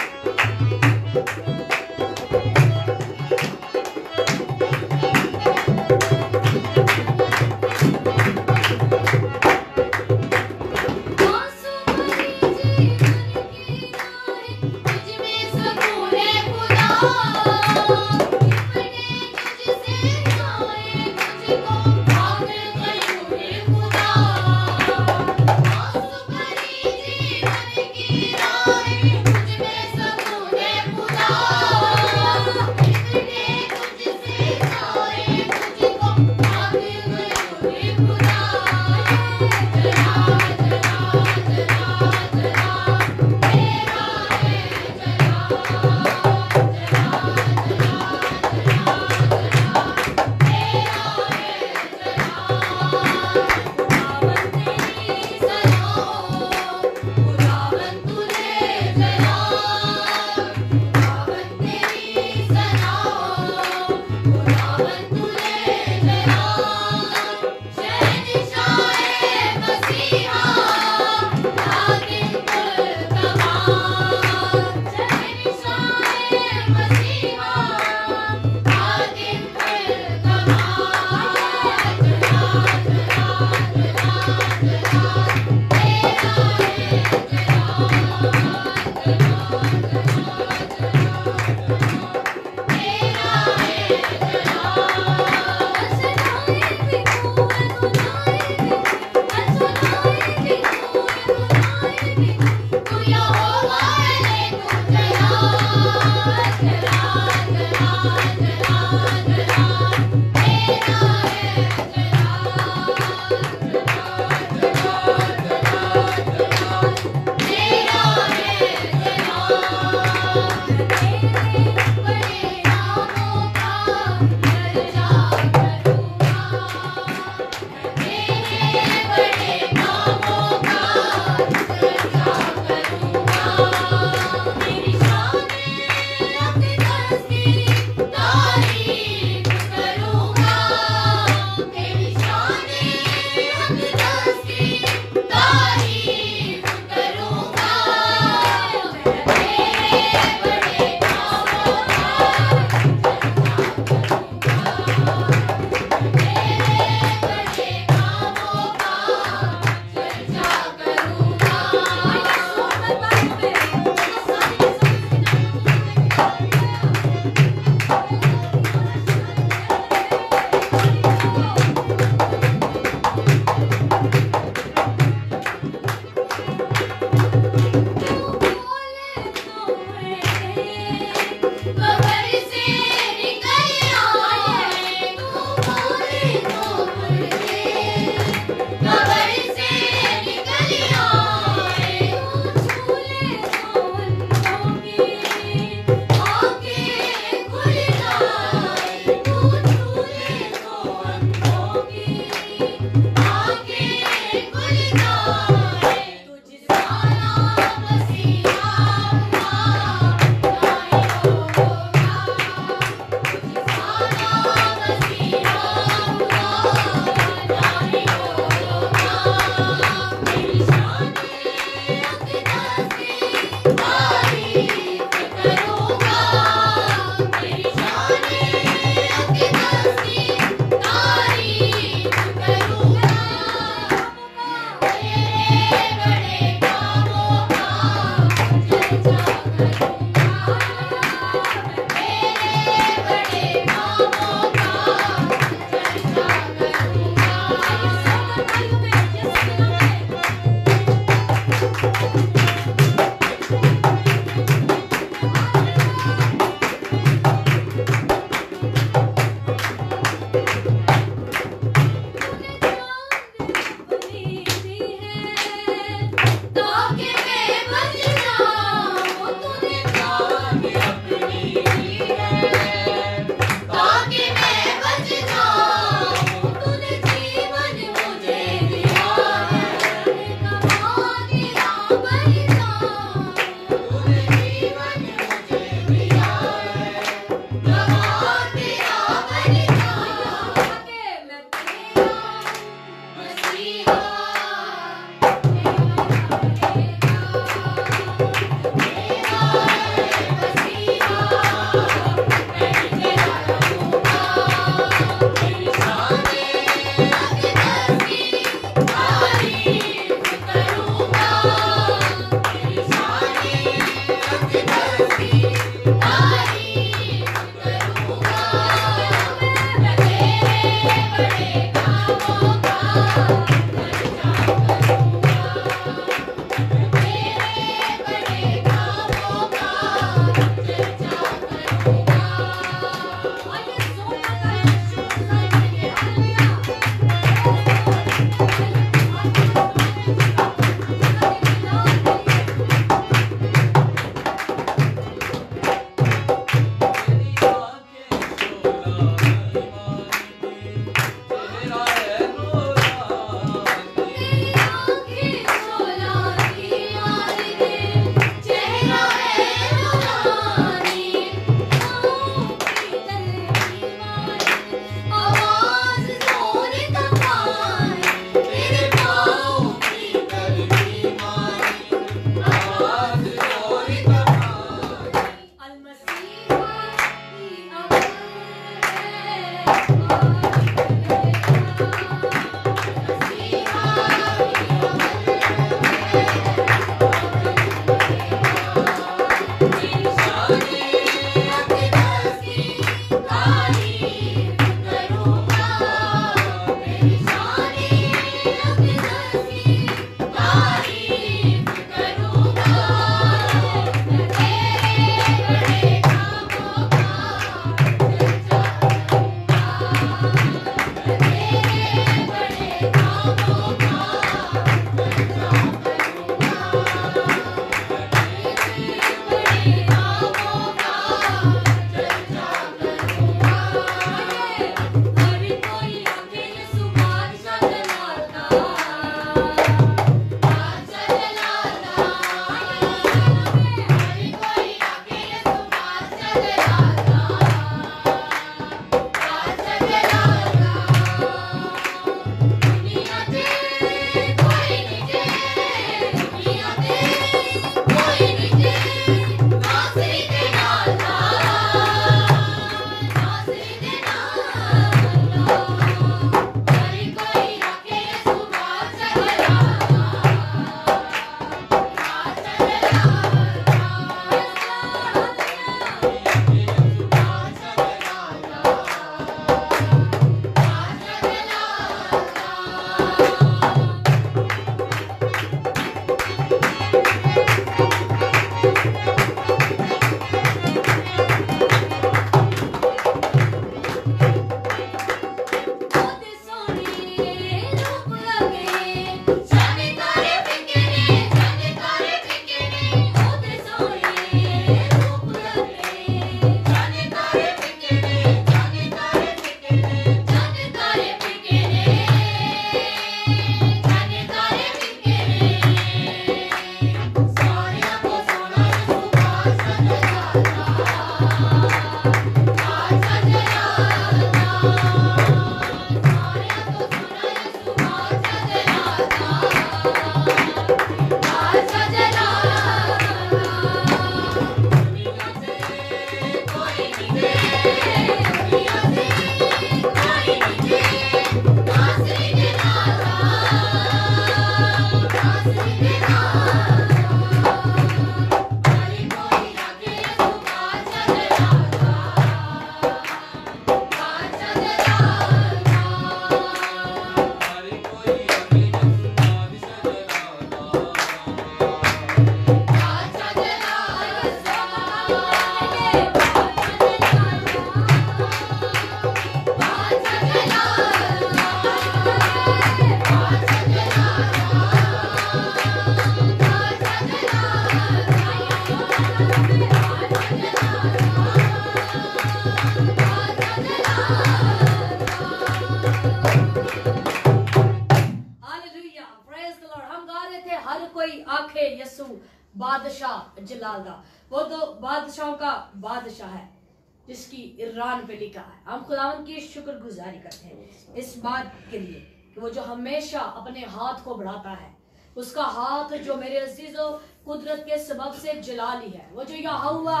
बादशाह जलाल दा, वो तो बादशाहों का बादशाह है जिसकी ईरान पे लिखा है। हम खुदावन की शुक्रगुजारी करते हैं इस बात के लिए कि वो जो हमेशा अपने हाथ को बढ़ाता है, उसका हाथ जो मेरे अजीजों कुदरत के सबब से जलाली है, वो जो यहोवा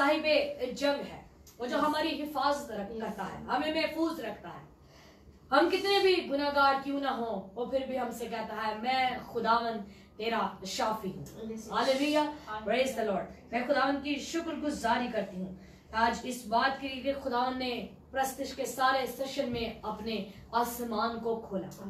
साहिब जंग है, वो जो हमारी हिफाजत करता है, हमें महफूज रखता है। हम कितने भी गुनाहगार क्यों ना हो, वो फिर भी हमसे कहता है मैं खुदावन तेरा शाफी हूँ। Hallelujah, praise the Lord. मैं खुदावन की शुक्रगुजारी करती हूँ आज इस बात के लिए कि खुदावन ने प्रस्तिश के सारे सेशन में अपने आसमान को खोला।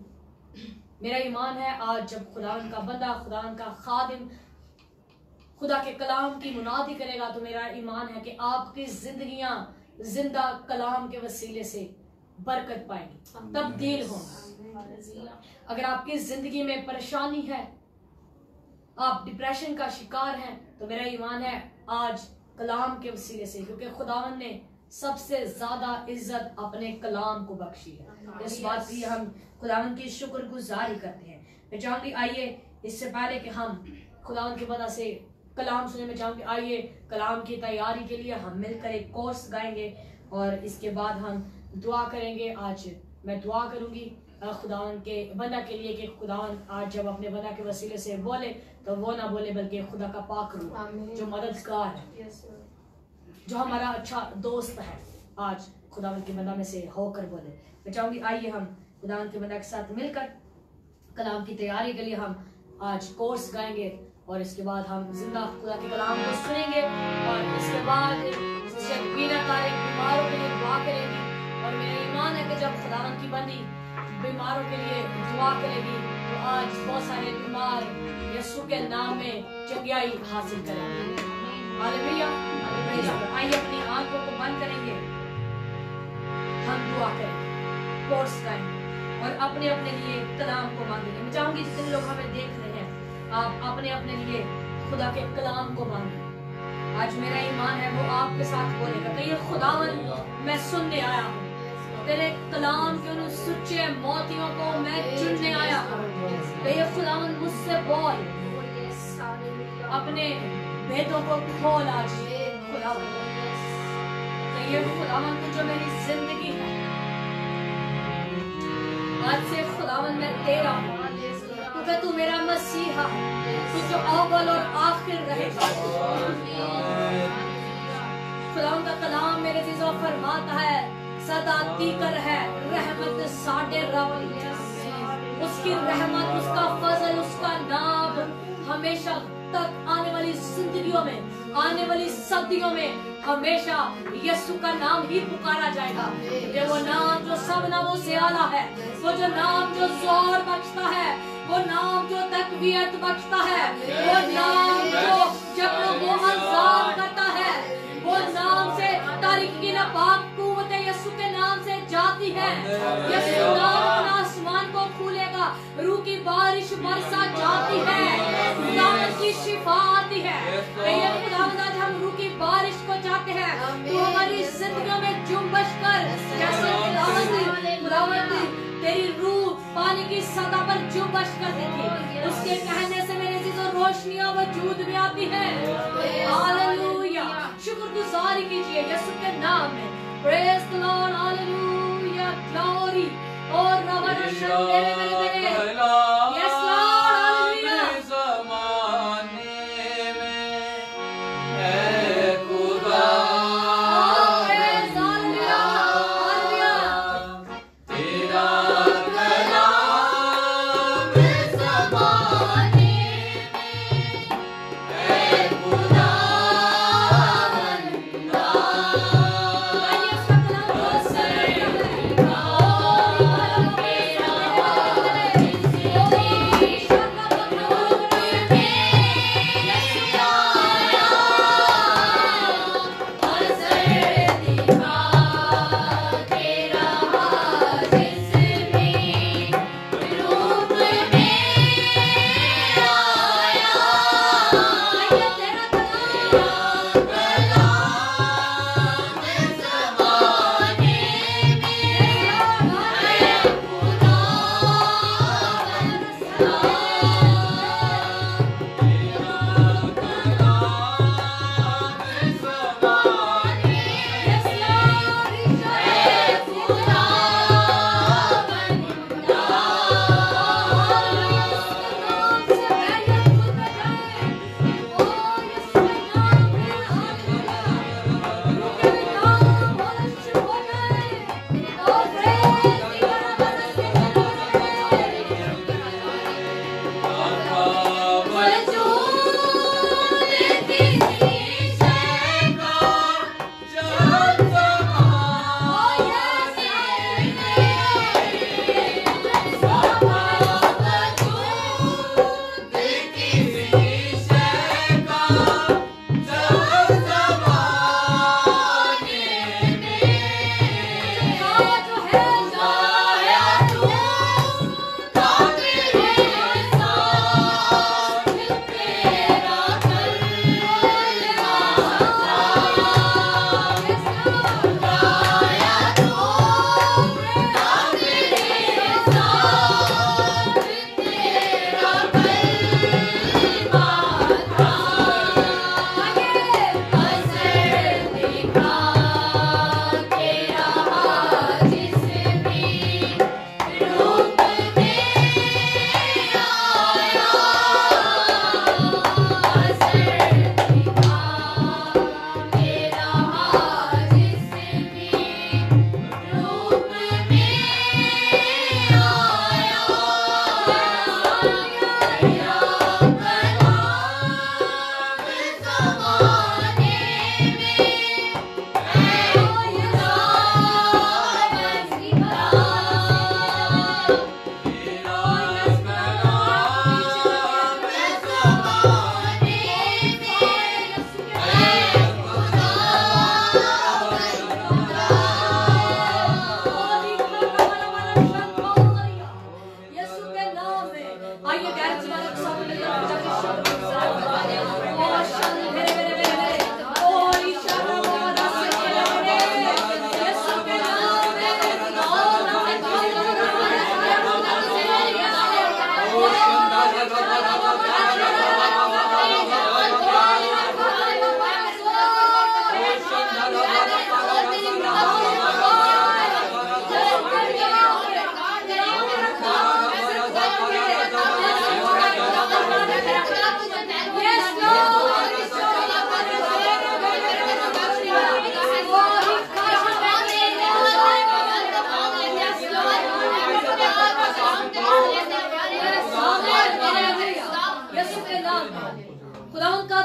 मेरा ईमान है आज जब खुदावन का बंदा, खुदावन का खादिम खुदा के कलाम की मुनादी करेगा तो मेरा ईमान है कि आपकी जिंदगियां जिंदा कलाम के वसीले से बरकत पाएंगी, तब्दील होंगी। अगर आपकी जिंदगी में परेशानी है, आप डिप्रेशन का शिकार हैं, तो मेरा ईमान है आज कलाम के वसीले से, क्योंकि खुदावन ने सबसे ज्यादा इज्जत अपने कलाम को बख्शी है। इस बात की हम खुदावन की शुक्रगुजारी करते हैं। मैं चाहूंगी आइए इससे पहले कि हम खुदावन की वजह से कलाम सुने, मैं चाहूंगी आइए कलाम की तैयारी के लिए हम मिलकर एक कोर्स गाएंगे और इसके बाद हम दुआ करेंगे। आज मैं दुआ करूंगी खुदावन के बंदा के लिए कि खुदावन आज जब अपने बंदा के वसीले से बोले तो वो ना बोले बल्कि खुदा का पाक रूह जो मददगार है, जो हमारा अच्छा दोस्त है, आज खुदावन के बंदा में से होकर बोले। मैं चाहूंगी आइए हम खुदावन के बंदा के साथ मिलकर कलाम की तैयारी के लिए हम आज कोर्स गाएंगे और इसके बाद हम जिंदा खुदा के कलाम को सुनेंगे और इसके बाद बीमारों के लिए बंदी बीमारों के लिए दुआ करेगी तो आज बहुत सारे बीमार यीशु के नाम में चंगाई हासिल करेंगे। हालेलुया। आइए अपनी आंखों को बंद करेंगे, हम दुआ करेंगे, कोर्स करेंगे और अपने अपने लिए कलाम को मांगेंगे। मैं चाहूंगी जितने लोग हमें देख रहे हैं आप अपने अपने लिए खुदा के कलाम को मांगे। आज मेरा ईमान है वो आपके साथ बोलेगा। कहिए खुदावन मैं सुनने आया हूँ, तेरे कलाम के उन सच्चे मोतियों को मैं चुनने आया हूँ। कहिए खुदावन मुझसे बोल, अपने भेदों को खोल आज खुदावन। कहिए खुदावन तू जो मेरी जिंदगी है आज से खुदावन मैं तेरा हूँ, क्योंकि तू मेरा मसीहा है, तू जो अव्वल और आखिर रहेगा। खुदावन का कलाम मेरे दिलों फरमाता है सदा तीकर है रहमत साढ़े रब, उसकी रहमत उसका फजल उसका नाम हमेशा तक आने वाली जिंदगियों में आने वाली सदियों में हमेशा यीशु का नाम ही पुकारा जाएगा। ये वो नाम जो सब नामों से आला है, वो जो नाम जो जोर बख्शता है, वो नाम जो तकवीयत बख्शता है, वो नाम जो जबरों को आजाद करता है, वो नाम से तारीख की नापाक कुव्वत यीशु के नाम से जाती है। यीशु नाम आसमान को खोलेगा, रूह की बारिश बरसा जाती है, खुदावंद की शिफा आती है। ये खुदावंद आज हम रूह की बारिश को चाहते हैं, तू हमारी जिंदगियों में जुम्बश कर। जैसे खुदावंद खुदावंद तेरी रूह पानी की सतह पर जुम्बश करती थी, उसके कहने से मेरे दिलों रोशनियां वजूद में आती है। हालेलुया। शुक्रगुजारी कीजिए यीशु के नाम में। Praise the Lord. Hallelujah. Glory और रवाना शब्द मेरे मेरे यस लॉर्ड। हालेलुया। ज़माने में है खुदा प्रेज हालेलुया। हालेलुया। तेरा आइए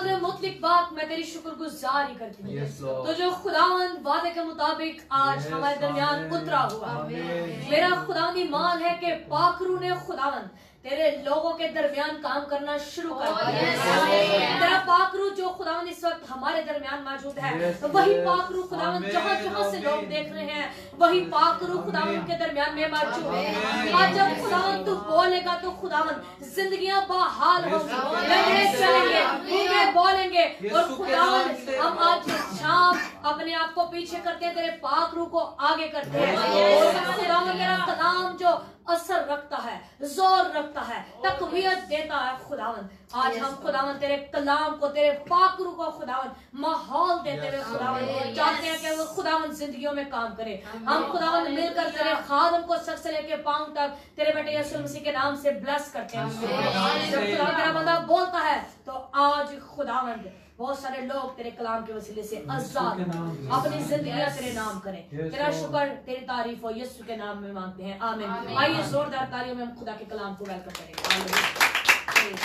तेरे मुतलिक बात मैं तेरी शुक्रगुजारी करती हूँ। Yes, Lord. तो जो खुदावन वादे के मुताबिक आज Yes, हमारे दरमियान Amen. उतरा हुआ Amen. मेरा खुदावन ईमान है कि पाकरू ने खुदावन तेरे लोगों के दरमियान काम करना शुरू कर Oh, दिया। yes. तेरा पाकरू जो खुदावन इस वक्त हमारे दरमियान मौजूद है, Yes, तो वही yes. पाकरू खुदावन Amen, जहाँ जहाँ से लोग Amen. देख रहे हैं वही पाकरू खुदावन Amen. के दरमियान में मौजूद है। Amen. आज जब खुदावन तू बोलेगा तो खुदावन जिंदगियां बहाल होंगी, Yes, लंगड़े Amen. चलेंगे, गूंगे बोलेंगे, यीशु और के खुदावन नाम से। हम आज शाम अपने आप को पीछे करते हैं, तेरे पाकरू को आगे करते हैं। Yes, और खुदावन तेरा कलाम जो असर रखता है, जोर रखता है, तकवीयत देता है खुदावन। आज हम खुदावन तेरे कलाम को, तेरे पाकरू को खुदावन माहौल देते हुए खुदावन चाहते हैं कि वो खुदावन जिंदगियों में काम करे। हम खुदावन मिलकर तेरे खादम को सर से लेके पांव तक तेरे बेटे यीशु मसीह के नाम से ब्लेस करते हैं। जब खुदावन तेरा बंदा बोलता है तो आज खुदावन बहुत सारे लोग तेरे कलाम के वसीले से आजाद अपनी जिंदगी तेरे नाम करें। तेरा शुक्र, तेरी तारीफ हो, यीशु के नाम में मांगते हैं, आमीन। आइए जोरदार तालियों में हम खुदा के कलाम को वेलकम करेंगे।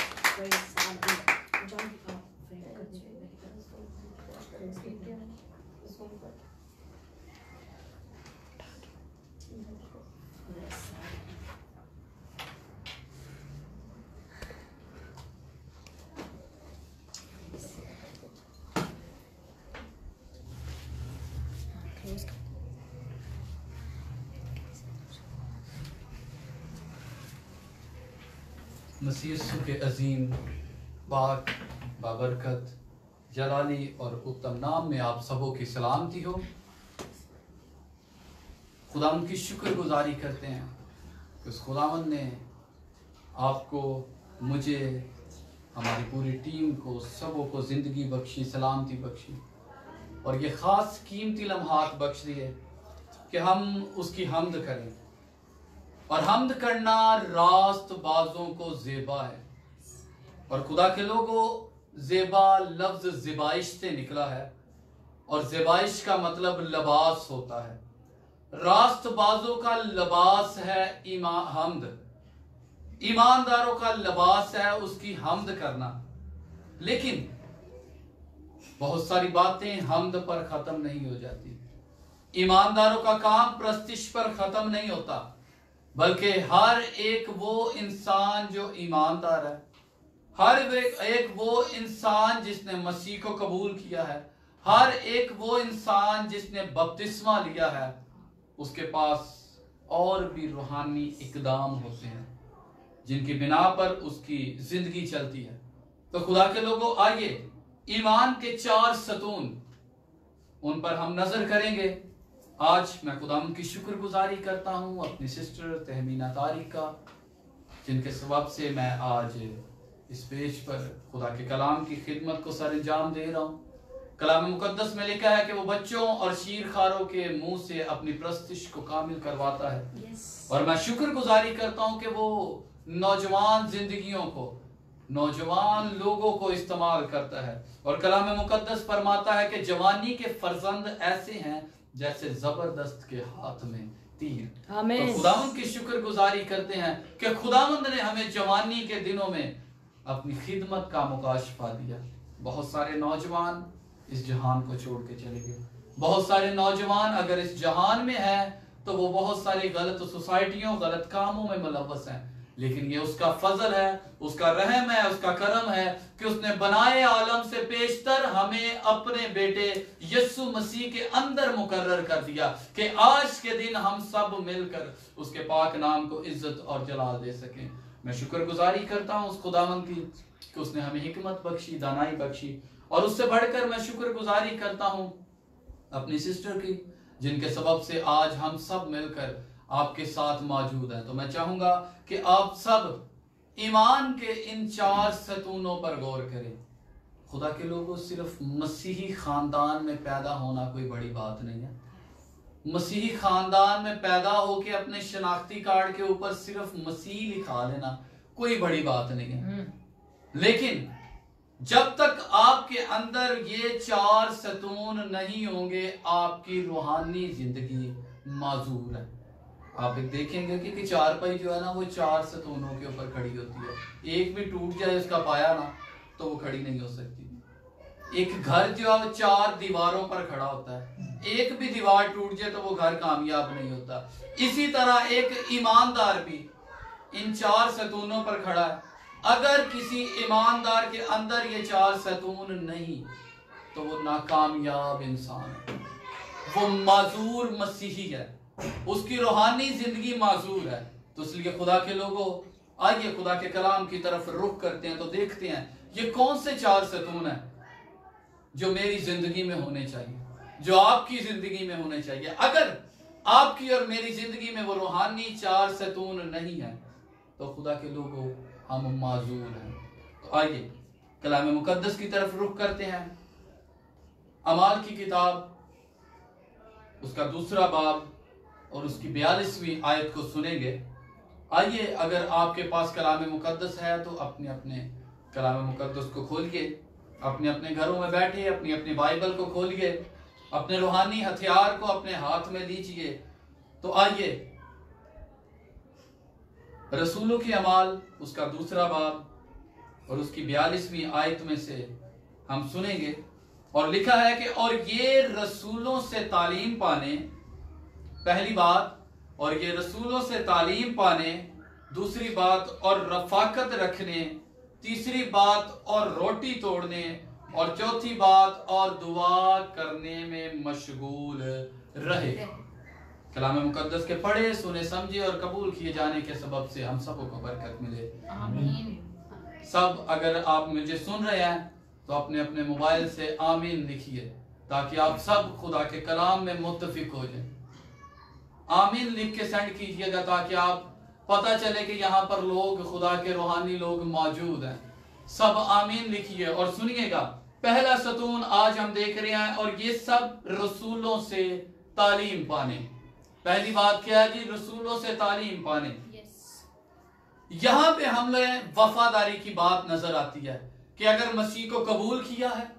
मसीह यीशु के अजीम पाक बाबरकत जलाली और उत्तम नाम में आप सबों की सलामती हो। खुदावन की शुक्रगुजारी करते हैं कि उस खुदावन ने आपको, मुझे, हमारी पूरी टीम को, सबों को ज़िंदगी बख्शी, सलामती बख्शी और ये ख़ास कीमती लम्हात बख्श दिए कि हम उसकी हमद करें। और हमद करना रास्त बाजों को ज़ेबा है, और खुदा के लोगों ज़ेबा लफ्ज़ ज़िबाइश से निकला है, और ज़िबाइश का मतलब लबास होता है। रास्त बाजों का लबास है ईमा हमद, ईमानदारों का लबास है उसकी हमद करना। लेकिन बहुत सारी बातें हमद पर ख़त्म नहीं हो जाती। ईमानदारों का काम प्रस्तिश पर ख़त्म नहीं होता, बल्कि हर एक वो इंसान जो ईमानदार है, हर एक वो इंसान जिसने मसीह को कबूल किया है, हर एक वो इंसान जिसने बपतिस्मा लिया है, उसके पास और भी रूहानी इकदाम होते हैं जिनकी बिना पर उसकी जिंदगी चलती है। तो खुदा के लोगों, आइए ईमान के चार सतून, उन पर हम नजर करेंगे। आज मैं खुदाम की शुक्रगुजारी करता हूँ अपनी सिस्टर तहमीना तारिक का, जिनके सबब से मैं आज इस पेज पर खुदा के कलाम की खिदमत को सर अंजाम दे रहा हूँ। कलाम मुकद्दस में लिखा है कि वो बच्चों और शीरखारों के मुंह से अपनी प्रस्तिश को कामिल करवाता है। yes. और मैं शुक्रगुजारी करता हूँ कि वो नौजवान जिंदगियों को, नौजवान लोगों को इस्तेमाल करता है। और कलाम मुकद्दस फरमाता है कि जवानी के फर्जंद ऐसे हैं जैसे जबरदस्त के हाथ में तीर। आमीन। तो खुदावंद की शुक्रगुजारी करते हैं कि खुदावंद ने हमें जवानी के दिनों में अपनी खिदमत का मुकाशफा दिया। बहुत सारे नौजवान इस जहान को छोड़ के चले गए। बहुत सारे नौजवान अगर इस जहान में है तो वो बहुत सारी गलत सोसाइटियों, गलत कामों में मुलव्वस हैं। लेकिन ये उसका फजल है, उसका रहम है, उसका करम है कि उसने बनाए आलम से पेशतर हमें अपने बेटे यीशु मसीह के अंदर मुकर्रर कर दिया कि आज के दिन हम सब मिलकर उसके पाक नाम को इज्जत और जलाल दे सकें। मैं शुक्रगुजारी करता हूँ उस खुदावंद की कि उसने हमें हिकमत बख्शी, दानाई बख्शी, और उससे बढ़कर मैं शुक्रगुजारी करता हूँ अपनी सिस्टर की, जिनके सबब से आज हम सब मिलकर आपके साथ मौजूद हैं। तो मैं चाहूंगा कि आप सब ईमान के इन चार सतूनों पर गौर करें। खुदा के लोगों, सिर्फ मसीही खानदान में पैदा होना कोई बड़ी बात नहीं है। मसीही खानदान में पैदा होके अपने शनाख्ती कार्ड के ऊपर सिर्फ मसीह लिखा लेना कोई बड़ी बात नहीं है। लेकिन जब तक आपके अंदर ये चार सतून नहीं होंगे, आपकी रूहानी जिंदगी माजूर है। आप एक देखेंगे कि, कि चारपाई जो है ना वो चार सतूनों के ऊपर खड़ी होती है। एक भी टूट जाए उसका पाया ना तो वो खड़ी नहीं हो सकती। एक घर जो है वो चार दीवारों पर खड़ा होता है, एक भी दीवार टूट जाए तो वो घर कामयाब नहीं होता। इसी तरह एक ईमानदार भी इन चार सतूनों पर खड़ा है। अगर किसी ईमानदार के अंदर ये चार सतून नहीं तो वो नाकामयाब इंसान है, वो माजूर मसीही है, उसकी रूहानी जिंदगी माजूर है। तो इसलिए खुदा के लोगों, आइए खुदा के कलाम की तरफ रुख करते हैं तो देखते हैं ये कौन से चार सतून हैं जो मेरी जिंदगी में होने चाहिए, जो आपकी जिंदगी में होने चाहिए। अगर आपकी और मेरी जिंदगी में वो रूहानी चार सतून नहीं है तो खुदा के लोगों हम माजूर हैं। तो आइए कलाम मुकद्दस की तरफ रुख करते हैं। अमाल की किताब उसका दूसरा बाब और उसकी बयालीसवीं आयत को सुनेंगे। आइए, अगर आपके पास कलाम मुकद्दस है तो अपने अपने कलाम मुकद्दस को खोलिए, अपने अपने घरों में बैठिए, अपनी अपनी बाइबल को खोलिए, अपने रूहानी हथियार को अपने हाथ में लीजिए। तो आइए रसूलों की अमाल उसका दूसरा बाब और उसकी बयालीसवीं आयत में से हम सुनेंगे। और लिखा है कि और ये रसूलों से तालीम पाने, पहली बात, और ये रसूलों से तालीम पाने, दूसरी बात, और रफाकत रखने, तीसरी बात, और रोटी तोड़ने, और चौथी बात, और दुआ करने में मशगूल रहे। कलाम मुकद्दस के पढ़े, सुने, समझे और कबूल किए जाने के सबब से हम सबको बरकत मिले, आमीन। सब अगर आप मुझे सुन रहे हैं तो अपने अपने मोबाइल से आमीन लिखिए ताकि आप सब खुदा के कलाम में मुत्तफिक हो जाए। आमीन लिख के सेंड कीजिएगा ताकि आप पता चले कि यहाँ पर लोग, खुदा के रूहानी लोग मौजूद हैं। सब आमीन लिखिए और सुनिएगा। पहला सतून आज हम देख रहे हैं और ये सब रसूलों से तालीम पाने। पहली बात क्या है जी? रसूलों से तालीम पाने। यहाँ पे हमें वफादारी की बात नजर आती है कि अगर मसीह को कबूल किया है,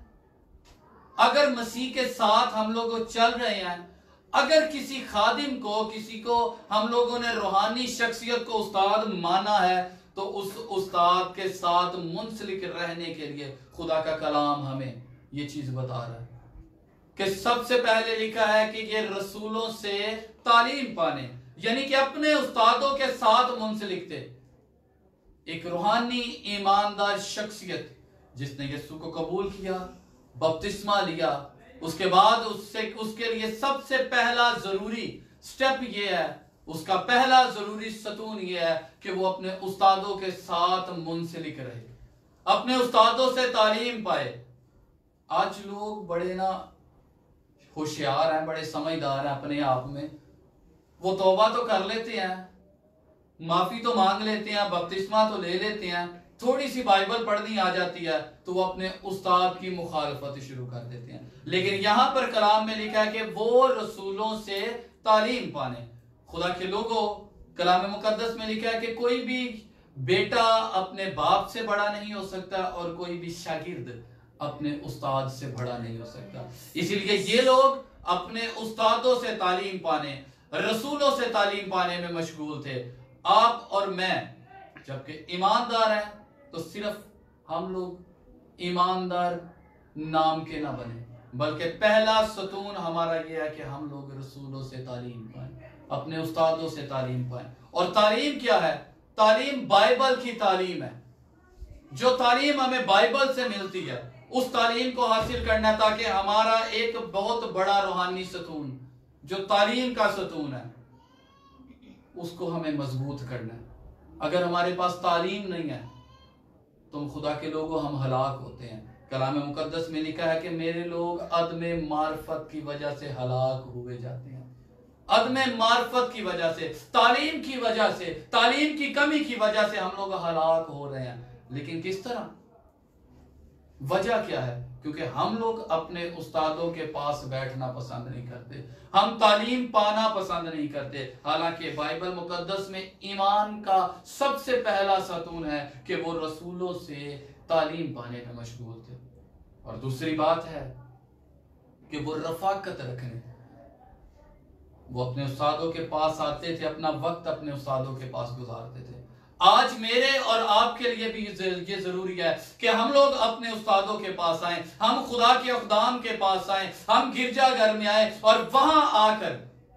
अगर मसीह के साथ हम लोग चल रहे हैं, अगर किसी खादिम को, किसी को हम लोगों ने रूहानी शख्सियत को उस्ताद माना है तो उस उस्ताद के साथ मुंसलिक रहने के लिए खुदा का कलाम हमें ये चीज बता रहा है कि सबसे पहले लिखा है कि ये रसूलों से तालीम पाने, यानी कि अपने उस्तादों के साथ मुंसलिक थे। एक रूहानी ईमानदार शख्सियत जिसने यीशु को कबूल किया, बपतिस्मा लिया, उसके बाद उससे उसके लिए सबसे पहला जरूरी स्टेप ये है, उसका पहला जरूरी सतून ये है कि वो अपने उस्तादों के साथ मुंसलिक रहे, अपने उस्तादों से तालीम पाए। आज लोग बड़े ना होशियार हैं, बड़े समझदार हैं अपने आप में। वो तौबा तो कर लेते हैं, माफी तो मांग लेते हैं, बपतिस्मा तो ले लेते हैं, थोड़ी सी बाइबल पढ़नी आ जाती है तो वो अपने उस्ताद की मुखालफत शुरू कर देते हैं। लेकिन यहां पर कलाम में लिखा है कि वो रसूलों से तालीम पाने। खुदा के लोगों, कलाम मुकद्दस में लिखा है कि कोई भी बेटा अपने बाप से बड़ा नहीं हो सकता और कोई भी शागिर्द अपने उस्ताद से बड़ा नहीं हो सकता। इसीलिए ये लोग अपने उस्तादों से तालीम पाने, रसूलों से तालीम पाने में मशगूल थे। आप और मैं जबकि ईमानदार हैं तो सिर्फ हम लोग ईमानदार नाम के ना बने, बल्कि पहला सतून हमारा यह है कि हम लोग रसूलों से तालीम पाएं, अपने उस्तादों से तालीम पाएं। और तालीम क्या है? तालीम बाइबल की तालीम है। जो तालीम हमें बाइबल से मिलती है उस तालीम को हासिल करना, ताकि हमारा एक बहुत बड़ा रूहानी सतून जो तालीम का सतून है उसको हमें मजबूत करना है। अगर हमारे पास तालीम नहीं है तो खुदा के लोगों हम हलाक होते हैं। कलाम मुकद्दस में लिखा है कि मेरे लोग अदमे मार्फत की वजह से हलाक हुए जाते हैं। अदमे मार्फत की वजह से, तालीम की वजह से, तालीम की कमी की वजह से हम लोग हलाक हो रहे हैं। लेकिन किस तरह? वजह क्या है? क्योंकि हम लोग अपने उस्तादों के पास बैठना पसंद नहीं करते, हम तालीम पाना पसंद नहीं करते। हालांकि बाइबल मुकद्दस में ईमान का सबसे पहला सतून है कि वो रसूलों से तालीम पाने में मशगूल थे। और दूसरी बात है कि वो रफाकत रखने, वो अपने उस्तादों के पास आते थे, अपना वक्त अपने उस्तादों के पास गुजारते थे। आज मेरे और आपके लिए भी ये जरूरी है कि हम लोग अपने उस्तादों के पास आए, हम खुदा के अक़दाम के पास आए, हम गिरजाघर में आए और वहां आकर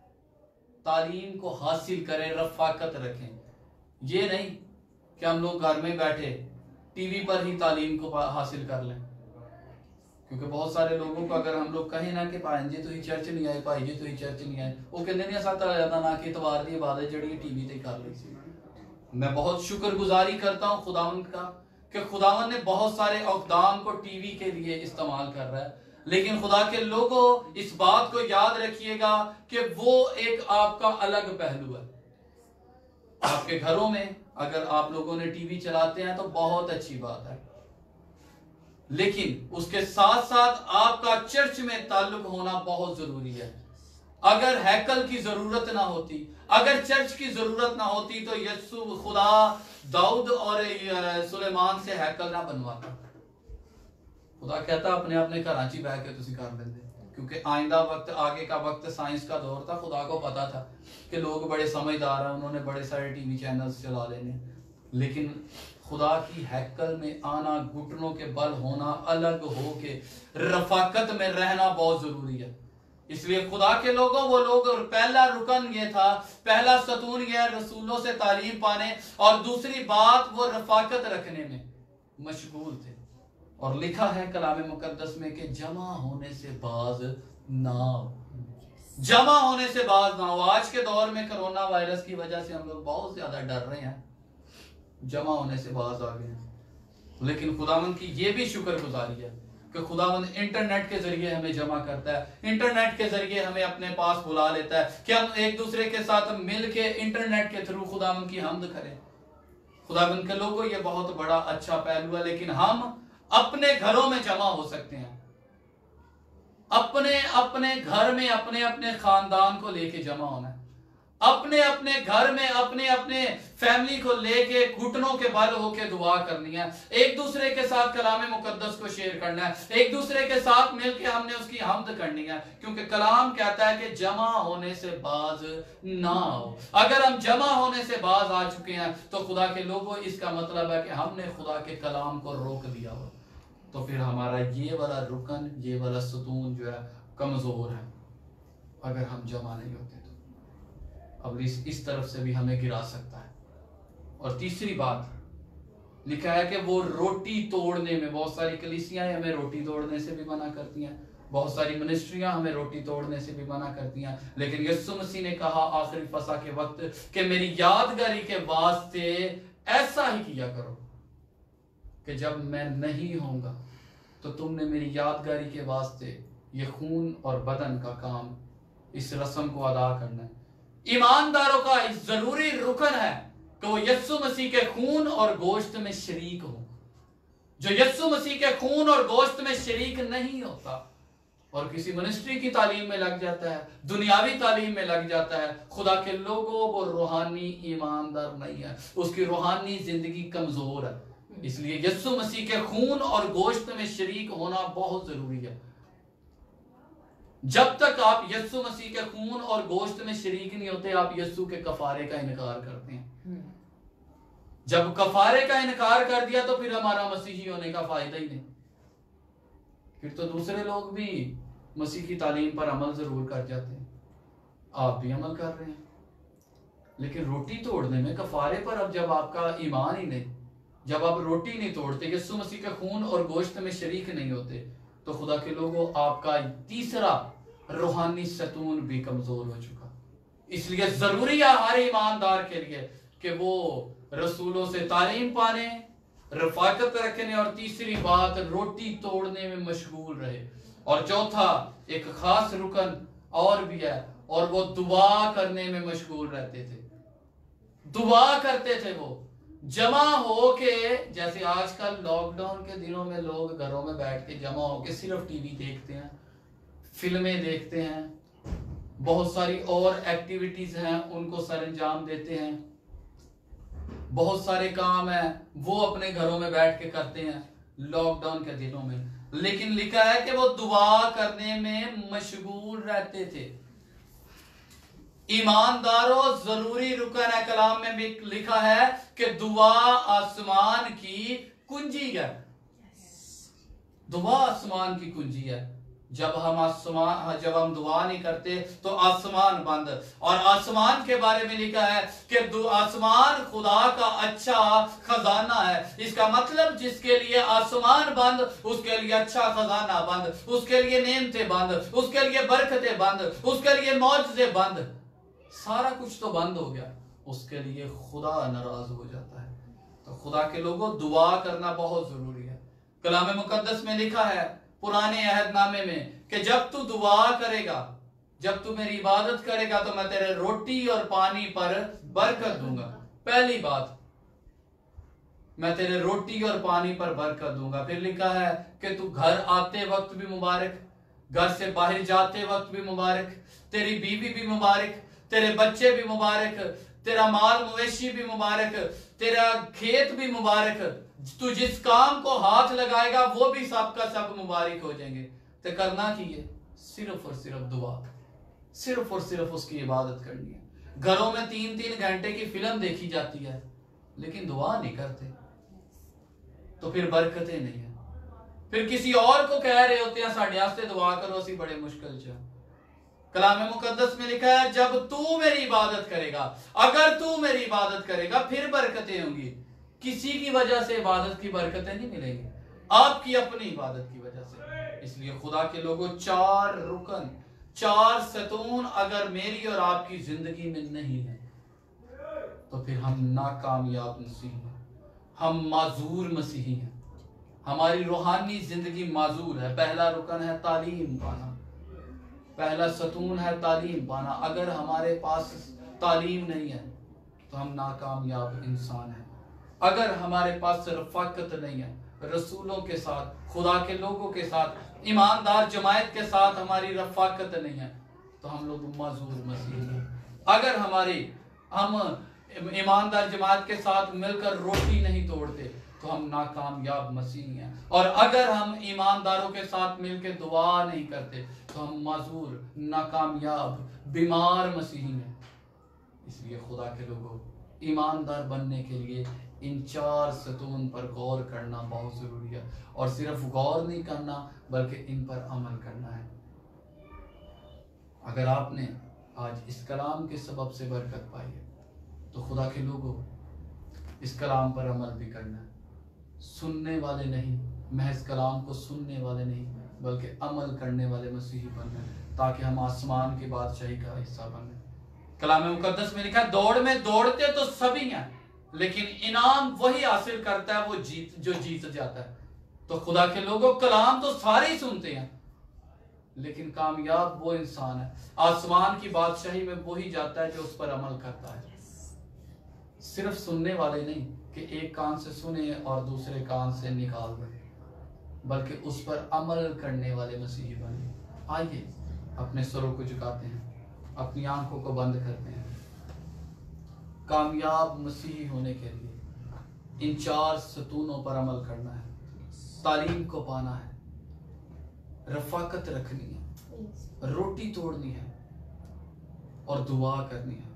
तालीम को हासिल करें, रफाकत रखें। ये नहीं कि हम लोग घर में बैठे टीवी पर ही तालीम को हासिल कर लें, क्योंकि बहुत सारे लोगों को अगर हम लोग कहें ना कि भाई जी तुम चर्च नहीं आए, भाई जी तुम चर्च नहीं आए, वो कहते नहीं असा ज्यादा ना कि इतवार की इबादत जड़ी टीवी ते कर ली सी। मैं बहुत शुक्रगुजारी करता हूँ खुदावंद का कि खुदावंद ने बहुत सारे अक़दाम को टीवी के लिए इस्तेमाल कर रहा है, लेकिन खुदा के लोगों इस बात को याद रखिएगा कि वो एक आपका अलग पहलू है। आपके घरों में अगर आप लोगों ने टीवी चलाते हैं तो बहुत अच्छी बात है, लेकिन उसके साथ साथ आपका चर्च में ताल्लुक होना बहुत जरूरी है। अगर हैकल की जरूरत ना होती, अगर चर्च की जरूरत ना होती तो यस्सु खुदा दाऊद और सुलेमान से हैकल ना बनवाता। खुदा कहता अपने अपने घर च बह के तुसी कर लेंदे, क्योंकि आइंदा वक्त, आगे का वक्त साइंस का दौर था। खुदा को पता था कि लोग बड़े समझदार हैं, उन्होंने बड़े सारे टीवी चैनल्स चला लेने, लेकिन खुदा की हैकल में आना, घुटनों के बल होना, अलग होके रफाकत में रहना बहुत जरूरी है। इसलिए खुदा के लोगों, वो लोग, पहला रुकन ये था, पहला सतून ये रसूलों से तालीम पाने, और दूसरी बात वो रफाकत रखने में मशगूल थे। और लिखा है कलाम मुकद्दस में कि जमा होने से बाज ना हो, जमा होने से बाज ना हो। आज के दौर में कोरोना वायरस की वजह से हम लोग बहुत ज्यादा डर रहे हैं, जमा होने से बाज आ गए हैं, लेकिन खुदावंद की ये भी शुक्रगुजारी है कि खुदावंद इंटरनेट के जरिए हमें जमा करता है, इंटरनेट के जरिए हमें अपने पास बुला लेता है कि हम एक दूसरे के साथ मिलके इंटरनेट के थ्रू खुदावंद की हम्द करें। खुदावंद के लोगों ये बहुत बड़ा अच्छा पहलू है, लेकिन हम अपने घरों में जमा हो सकते हैं, अपने अपने घर में अपने अपने खानदान को लेके जमा होना है, अपने अपने घर में अपने अपने फैमिली को लेके घुटनों के बल होके दुआ करनी है, एक दूसरे के साथ कलाम मुकद्दस को शेयर करना है, एक दूसरे के साथ मिलके हमने उसकी हम्द करनी है, क्योंकि कलाम कहता है कि जमा होने से बाज ना हो। अगर हम जमा होने से बाज आ चुके हैं तो खुदा के लोगों, इसका मतलब है कि हमने खुदा के कलाम को रोक दिया हो, तो फिर हमारा ये वाला रुकन, ये वाला सतून जो है कमजोर है। अगर हम जमा नहीं होते तो अब इस इस तरफ से भी हमें गिरा सकता है। और तीसरी बात लिखा है कि वो रोटी तोड़ने में, बहुत सारी कलीसियां हमें रोटी तोड़ने से भी मना करती हैं, बहुत सारी मिनिस्ट्रियां हमें रोटी तोड़ने से भी मना करती हैं, लेकिन यीशु मसीह ने कहा आखिरी फसा के वक्त कि मेरी यादगारी के वास्ते ऐसा ही किया करो कि जब मैं नहीं होऊंगा तो तुमने मेरी यादगारी के वास्ते ये खून और बदन का काम, इस रस्म को अदा करना है। ईमानदारों का इस जरूरी रुकन है कि वो यीशु मसीह के खून और गोश्त में शरीक हो। जो यीशु मसीह के खून और गोश्त में शरीक नहीं होता और किसी मिनिस्ट्री की तालीम में लग जाता है, दुनियावी तालीम में लग जाता है, खुदा के लोगों, वो रूहानी ईमानदार नहीं है, उसकी रूहानी जिंदगी कमजोर है। इसलिए यीशु मसीह के खून और गोश्त में शरीक होना बहुत जरूरी है। जब तक आप यीशु मसीह के खून और गोश्त में शरीक नहीं होते, आप यीशु के कफारे का इनकार करते हैं। जब कफारे का इनकार कर दिया तो फिर हमारा मसीही होने का फायदा ही नहीं। फिर तो दूसरे लोग भी मसीह की तालीम पर अमल जरूर कर जाते हैं, आप भी अमल कर रहे हैं, लेकिन रोटी तोड़ने में, कफारे पर अब जब आपका ईमान ही नहीं, जब आप रोटी नहीं तोड़ते, यीशु मसीह के खून और गोश्त में शरीक नहीं होते, तो खुदा के लोगों, आपका तीसरा रूहानी सतून भी कमजोर हो चुका। इसलिए जरूरी है हर ईमानदार के लिए कि वो रसूलों से तालीम पाने, रफाकत रखने, और तीसरी बात रोटी तोड़ने में मशगूल रहे। और चौथा एक खास रुकन और भी है, और वो दुआ करने में मशगूल रहते थे। दुआ करते थे वो जमा होके, जैसे आजकल लॉकडाउन के दिनों में लोग घरों में बैठ के जमा होके सिर्फ टीवी देखते हैं, फिल्में देखते हैं, बहुत सारी और एक्टिविटीज हैं उनको सरंजाम देते हैं, बहुत सारे काम हैं वो अपने घरों में बैठ के करते हैं लॉकडाउन के दिनों में, लेकिन लिखा है कि वो दुआ करने में मशगूल रहते थे। ईमानदारों, जरूरी रुकन है। कलाम में भी लिखा है कि दुआ आसमान की कुंजी है। दुआ आसमान की कुंजी है। जब हम आसमान जब हम दुआ नहीं करते तो आसमान बंद। और आसमान के बारे में लिखा है कि आसमान खुदा का अच्छा खजाना है। इसका मतलब जिसके लिए आसमान बंद, उसके लिए अच्छा खजाना बंद, उसके लिए नेमतें बंद, उसके लिए बरकतें बंद, उसके लिए मौजज़े बंद, सारा कुछ तो बंद हो गया। उसके लिए खुदा नाराज हो जाता है। तो खुदा के लोगों, दुआ करना बहुत जरूरी है। कलाम मुकद्दस में लिखा है पुराने अहदनामे में कि जब तू दुआ करेगा, जब तू मेरी इबादत करेगा तो मैं तेरे रोटी और पानी पर बरकत दूंगा। पहली बात, मैं तेरे रोटी और पानी पर बरकत दूंगा। फिर लिखा है कि तू घर आते वक्त भी मुबारक, घर से बाहर जाते वक्त भी मुबारक, तेरी बीवी भी मुबारक, तेरे बच्चे भी मुबारक, तेरा माल मवेशी भी मुबारक, तेरा खेत भी मुबारक, तू जिस काम को हाथ लगाएगा वो भी सब का सब मुबारक हो जाएंगे। तो करना की है? सिर्फ और सिर्फ दुआ, सिर्फ और सिर्फ उसकी इबादत करनी है। घरों में तीन तीन घंटे की फिल्म देखी जाती है लेकिन दुआ नहीं करते तो फिर बरकतें नहीं है। फिर किसी और को कह रहे होते हैं साढ़े वास्ते दुआ करो, असी बड़े मुश्किल च। कलाम मुकद्दस में लिखा है जब तू मेरी इबादत करेगा, अगर तू मेरी इबादत करेगा फिर बरकतें होंगी। किसी की वजह से इबादत की बरकतें नहीं मिलेंगी, आपकी अपनी इबादत की वजह से। इसलिए खुदा के लोगों, चार रुकन, चार सतून अगर मेरी और आपकी जिंदगी में नहीं है तो फिर हम नाकामयाब मसीही हैं, हम माजूर मसीही हैं, हमारी रूहानी जिंदगी माजूर है। पहला रुकन है तालीम पाना, पहला सतून है तालीम पाना। अगर हमारे पास तालीम नहीं है तो हम नाकामयाब इंसान हैं। अगर हमारे पास रफ़ाकत नहीं है रसूलों के साथ, खुदा के लोगों के साथ, ईमानदार जमायत के साथ हमारी रफ़ाकत नहीं है तो हम लोग माजूर मसीही हैं। अगर हमारी हम ईमानदार जमात के साथ मिलकर रोटी नहीं तोड़ते तो हम नाकामयाब मसीही हैं। और अगर हम ईमानदारों के साथ मिलकर दुआ नहीं करते तो हम माजूर, नाकामयाब, बीमार मसीही हैं। इसलिए खुदा के लोगों, ईमानदार बनने के लिए इन चार सतून पर गौर करना बहुत ज़रूरी है। और सिर्फ गौर नहीं करना बल्कि इन पर अमल करना है। अगर आपने आज इस कलाम के सबब से बरकत पाई है तो खुदा के लोगों, इस कलाम पर अमल भी करना है। सुनने वाले नहीं, महज कलाम को सुनने वाले नहीं बल्कि अमल करने वाले मसीही बनना, ताकि हम आसमान की बादशाही का हिस्सा बने। कलाम मुकद्दस में लिखा है दौड़ में दौड़ते तो सभी हैं लेकिन इनाम वही हासिल करता है वो जीत जो जीत जाता है। तो खुदा के लोगों, कलाम तो सारे ही सुनते हैं लेकिन कामयाब वो इंसान है, आसमान की बादशाही में वही जाता है जो उस पर अमल करता है। सिर्फ सुनने वाले नहीं कि एक कान से सुने और दूसरे कान से निकाल दें, बल्कि उस पर अमल करने वाले मसीही बने। आइए अपने स्वरों को झुकाते हैं, अपनी आंखों को बंद करते हैं। कामयाब मसीही होने के लिए इन चार सतूनों पर अमल करना है, तालीम को पाना है, रफाकत रखनी है, रोटी तोड़नी है और दुआ करनी है।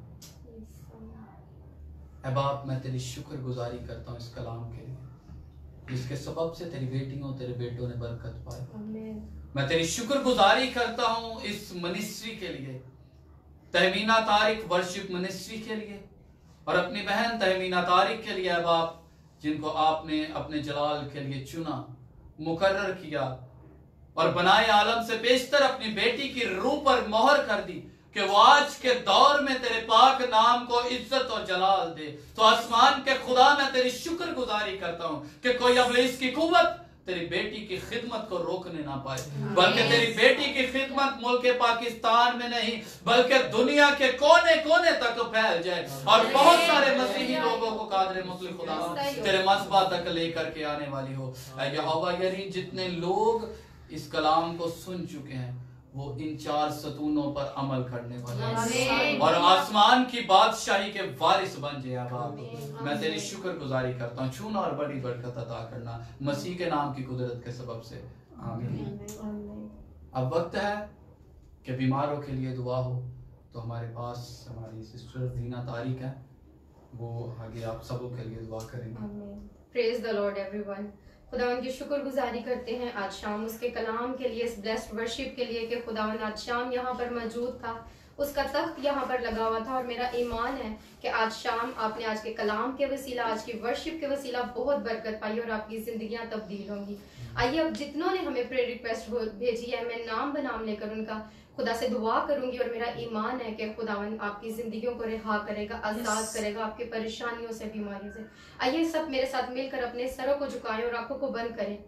ऐ बाप, मैं तेरी शुक्रगुजारी करता हूँ इस कलाम के लिए जिसके सबब से तेरी बेटियों तेरे बेटों ने बरकत पाई। मैं तेरी शुक्रगुजारी करता हूँ इस मिनिस्ट्री के लिए, तहमीना तारिक वर्शिप मिनिस्ट्री के लिए और अपनी बहन तहमीना तारिक के लिए। ऐ बाप, जिनको आपने अपने जलाल के लिए चुना, मुकर्रर किया और बनाए आलम से पेशतर अपनी बेटी की रूह पर मोहर कर दी कि वो आज के दौर में तेरे पाक नाम को इज्जत और जलाल दे। तो आसमान के खुदा, मैं तेरी शुक्रगुजारी करता हूँ कि कोई इब्लीस की कुव्वत तेरी बेटी की खिदमत को रोकने ना पाए, बल्कि तेरी बेटी की खिदमत मुल्क पाकिस्तान में नहीं बल्कि दुनिया के कोने कोने तक फैल जाए और बहुत सारे मसीही लोगों को कादर मुतलक खुदा तेरे मज़बा तक लेकर के आने वाली हो। यहोवा यरीन, जितने लोग इस कलाम को सुन चुके हैं वो इन चार सतूनों पर अमल करने वाले और आसमान की बादशाही के वारिस बन जाए। बाप, मैं तेरी शुक्रगुजारी करता हूँ, छूना और बड़ी बरकत अता करना मसीह के नाम की कुदरत के सबब से, आमीन। अब वक्त है कि बीमारों के लिए दुआ हो, तो हमारे पास हमारी सिस्टर जीना तारिक है, वो आगे आप सबों के लिए दुआ करेंगे। Praise the Lord everyone. खुदावन की शुक्रगुजारी करते हैं आज शाम उसके कलाम के लिए, इस ब्लेस्ड वर्शिप के लिए कि खुदावन आज शाम यहाँ पर मौजूद था, उसका तख्त यहाँ पर लगा हुआ था। और मेरा ईमान है कि आज शाम आपने आज के कलाम के वसीला, आज की वर्शिप के वसीला बहुत बरकत पाई और आपकी जिंदगियां तब्दील होंगी। आइए अब जितनों ने हमें प्रेयर रिक्वेस्ट भेजी है, मैं नाम बनाम लेकर उनका खुदा से दुआ करूंगी और मेरा ईमान है कि खुदावन आपकी जिंदगियों को रिहा करेगा, आजाद yes. करेगा आपकी परेशानियों से, बीमारियों से। आइए सब मेरे साथ मिलकर अपने सरों को झुकाएं और आंखों को बंद करें।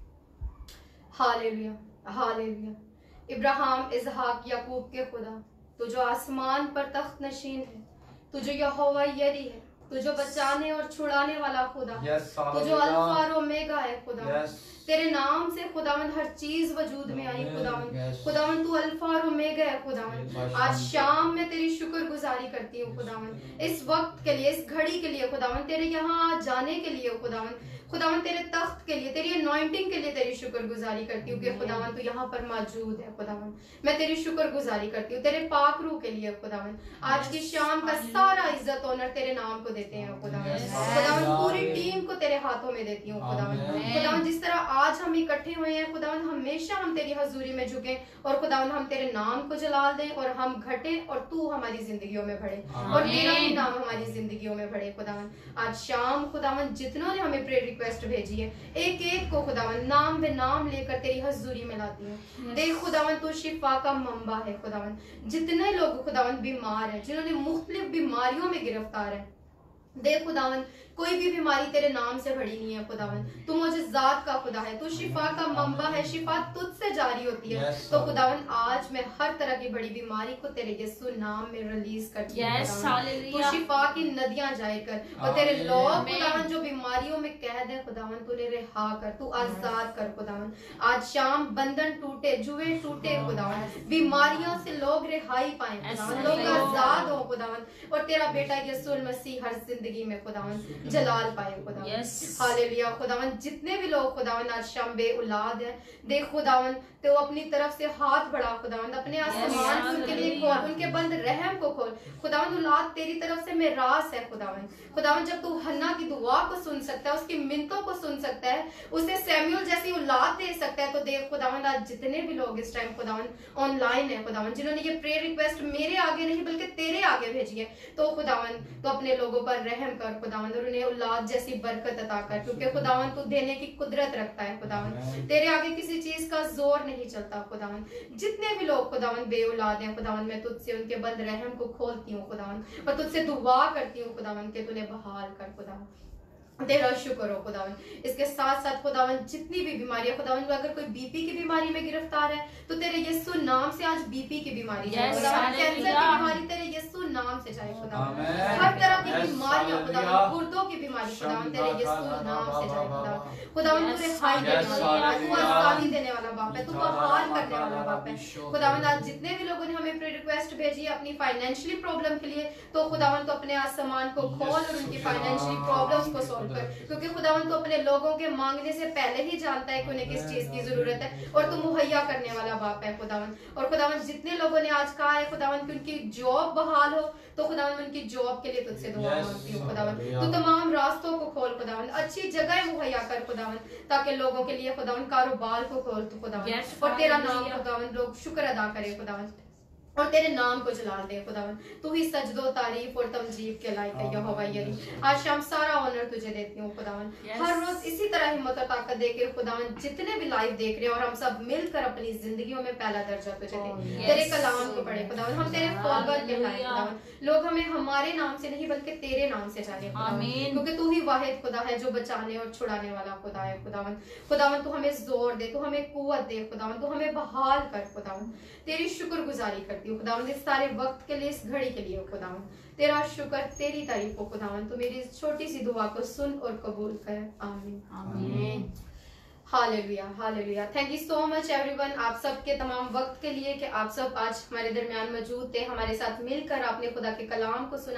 Hallelujah, hallelujah. इब्राहिम, इजहाक, याकूब के खुदा, तू जो आसमान पर तख्त नशीन है, तू जो यहोवा यरी है, तू जो बचाने और छुड़ाने वाला खुदा, yes, तू जो अल्फा और ओमेगा है खुदा, yes. तेरे नाम से खुदावन हर चीज वजूद में आई खुदावन। yes. खुदावन तू अल्फा और ओमेगा है खुदावन। yes. आज शाम मैं तेरी शुक्रगुजारी करती हूँ खुदावन, इस वक्त के लिए, इस घड़ी के लिए खुदावन, तेरे यहाँ जाने के लिए खुदावन, खुदावन तेरे तख्त के लिए, तेरी अनॉइंटिंग के लिए तेरी शुक्रगुजारी करती हूँ कि खुदावन तू यहाँ पर मौजूद है खुदावन। मैं तेरी शुक्रगुजारी करती हूँ तेरे पाक रूह के लिए खुदावन। आज की शाम का सारा इज्जत ऑनर तेरे नाम को देते हैं खुदावन। खुदावन पूरी टीम को तेरे हाथों में देती हूँ खुदावन। खुदावन जिस तरह आज हम इकट्ठे हुए हैं खुदावन, हमेशा हम तेरी हजूरी में झुके और खुदावन हम तेरे नाम को जलाल दें और हम घटे और तू हमारी जिंदगियों में बढ़े और तेरा ही नाम हमारी जिंदगियों में बढ़े खुदावन। आज शाम खुदावन जितनों ने हमें प्रेयर रिक्वेस्ट भेजी है, एक एक को खुदावन नाम बे नाम लेकर तेरी हजूरी में लाती हूँ। देख खुदावन तू शिफा का मंबा है खुदावन। जितने लोग खुदावन बीमार हैं, जिन्होंने मुख्तलिफ बीमारियों में गिरफ्तार है, देख खुदावन कोई भी बीमारी तेरे नाम से भरी नहीं है खुदावन। तू मुझजात का खुदा है, तू शिफा का मंबा है, शिफा तुझसे जारी होती है। yes, तो खुदावन आज मैं हर तरह की बड़ी बीमारी को तेरे यीशु नाम में रिलीज करती हूँ। yes, तू शिफा की नदियां जारी कर और तेरे लोग खुदावन जो बीमारियों में कैद है खुदावन तू रिहा कर, तू आजाद कर खुदावन। आज शाम बंधन टूटे, जुए टूटे खुदावन, बीमारियों से लोग रिहाई पाए खुदावन, लोग आजाद हो खुदावन और तेरा बेटा यीशु मसीह हर जिंदगी में खुदावन जलाल पाए खुदावन। yes. हालेलुया खुदावन। जितने भी लोग खुदावन आज शाम बे औलाद है, देख खुदावन तो अपनी तरफ से हाथ बढ़ा खुदावन, अपने आसमान yes. उनके लिए खोल, उनके बंद रहम को खोल खुदावन। औलाद तेरी तरफ से मेरास है खुदावन। खुदावन जब तू हन्ना की दुआ को सुन सकता है, उसकी मिन्नतों को सुन सकता है, उसे सैमुअल जैसी औलाद दे सकता है, तो देख खुदावन आज जितने भी लोग इस टाइम खुदावन ऑनलाइन है खुदावन, जिन्होंने ये प्रेयर रिक्वेस्ट मेरे आगे नहीं बल्कि तेरे आगे भेजी है, तो खुदावन तो अपने लोगों पर रहम कर खुदावन और उन्हें औलाद जैसी बरकत अता कर, क्योंकि खुदावन तू देने की कुदरत रखता है खुदावन। तेरे आगे किसी चीज का जोर नहीं चलता खुदावन। जितने भी लोग खुदावन बे औलाद हैं खुदावन, मैं तुझसे उनके बंद रहम को खोलती हूँ खुदावन और तुझसे दुआ करती हूँ खुदावन कि तूने बहाल कर खुदावन। तेरा शुक्र हो खुदावन। इसके साथ साथ खुदावन जितनी भी बीमारियां खुदावन, अगर कोई बीपी की बीमारी में गिरफ्तार है तो तेरे यीशु नाम से आज बीपी की बीमारी जाए खुदावन, कैंसर की बीमारी तेरे यीशु नाम से जाए खुदावन, हर तरह की बीमारियां खुदावन, गुर्दों की बीमारी खुदावन तेरे यीशु नाम से जाए खुदावन। खुदावन तू रिहाई देने वाला, तू आजादी देने वाला बाप है, तू बहाल करने वाला बाप है खुदावन। आज जितने भी लोगों ने हमें प्रेयर रिक्वेस्ट भेजी है अपनी फाइनेंशियली प्रॉब्लम के लिए, तो खुदावन तो अपने आसमान को खोल और उनकी फाइनेंशियली प्रॉब्लम्स को सॉल्व, क्योंकि खुदावन तो अपने लोगों के मांगने से पहले ही जानता है कि उन्हें किस चीज की जरूरत है और तू मुहैया करने वाला बाप है खुदावन। और खुदावन जितने लोगों ने आज कहा है खुदावन कि उनकी जॉब बहाल हो, तो खुदावन उनकी जॉब के लिए तुझसे दुआ मांगती हूँ खुदावन। तू तमाम रास्तों को खोल खुदावन, अच्छी जगह मुहैया कर खुदावन, ताकि लोगों के लिए खुदावन कारोबार को खोल तू खुदावन और तेरा नाम खुदावन लोग शुक्र अदा करे खुदावन और तेरे नाम को जलाल दे खुदावन। तू ही सजदो तारीफ और तमजीद के लायक है यहोवा यरी। आज शाम सारा ऑनर तुझे देती हूँ खुदावन। yes. हर रोज इसी तरह हिम्मत और ताकत देके खुदावन जितने भी लाइव देख रहे हैं और हम सब मिलकर अपनी जिंदगियों में पहला दर्जा तुझे दे। yes. तेरे कलाम को पढ़े खुदावन, हम तेरे फॉलोअर के लायक खुदावन, लोग हमें हमारे नाम से नहीं बल्कि तेरे नाम से जाने खुदावन, क्योंकि तू ही वाहिद खुदा है जो बचाने और छुड़ाने वाला खुदा है खुदावन। खुदावन तू हमें जोर दे, तू हमें कुव्वत दे खुदावन, तू हमें बहाल कर खुदावन। तेरी शुक्रगुजारी करती हूँ खुदावन इस सारे वक्त के लिए, इस घड़ी के लिए खुदावन। तेरा शुक्र, तेरी तारीफ हो खुदावन। तू मेरी इस छोटी सी दुआ को सुन और कबूल कर। आमीन आमीन। Hallelujah hallelujah. Thank you so much everyone, आप सब के तमाम वक्त के लिए कि आप सब आज हमारे दरमियान मौजूद थे, हमारे साथ मिलकर आपने खुदा के कलाम को सुना,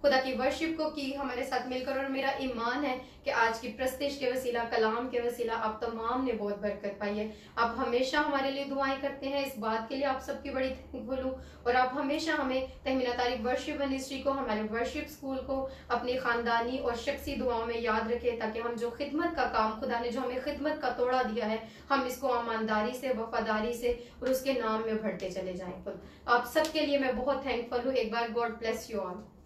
खुदा की वर्शिप को की हमारे साथ मिलकर, और मेरा ईमान है कि आज की प्रस्तिश के वसीला, कलाम के वसीला आप तमाम ने बहुत बरकत पाई है। आप हमेशा हमारे लिए दुआएं करते हैं, इस बात के लिए आप सबकी बड़ी थैंकफुल हूँ। और आप हमेशा हमें तहमीना तारीख वर्शिप मिनिस्ट्री को, हमारे वर्शिप स्कूल को अपनी खानदानी और शख्सी दुआओं में याद रखें, ताकि हम जो खिदमत का काम, खुदा ने जो हमें खिदमत का तोड़ा दिया है, हम इसको ईमानदारी से, वफादारी से और उसके नाम में बढ़ते चले जाएं। आप सबके लिए मैं बहुत थैंकफुल हूँ। एक बार गॉड ब्लेस यू ऑल।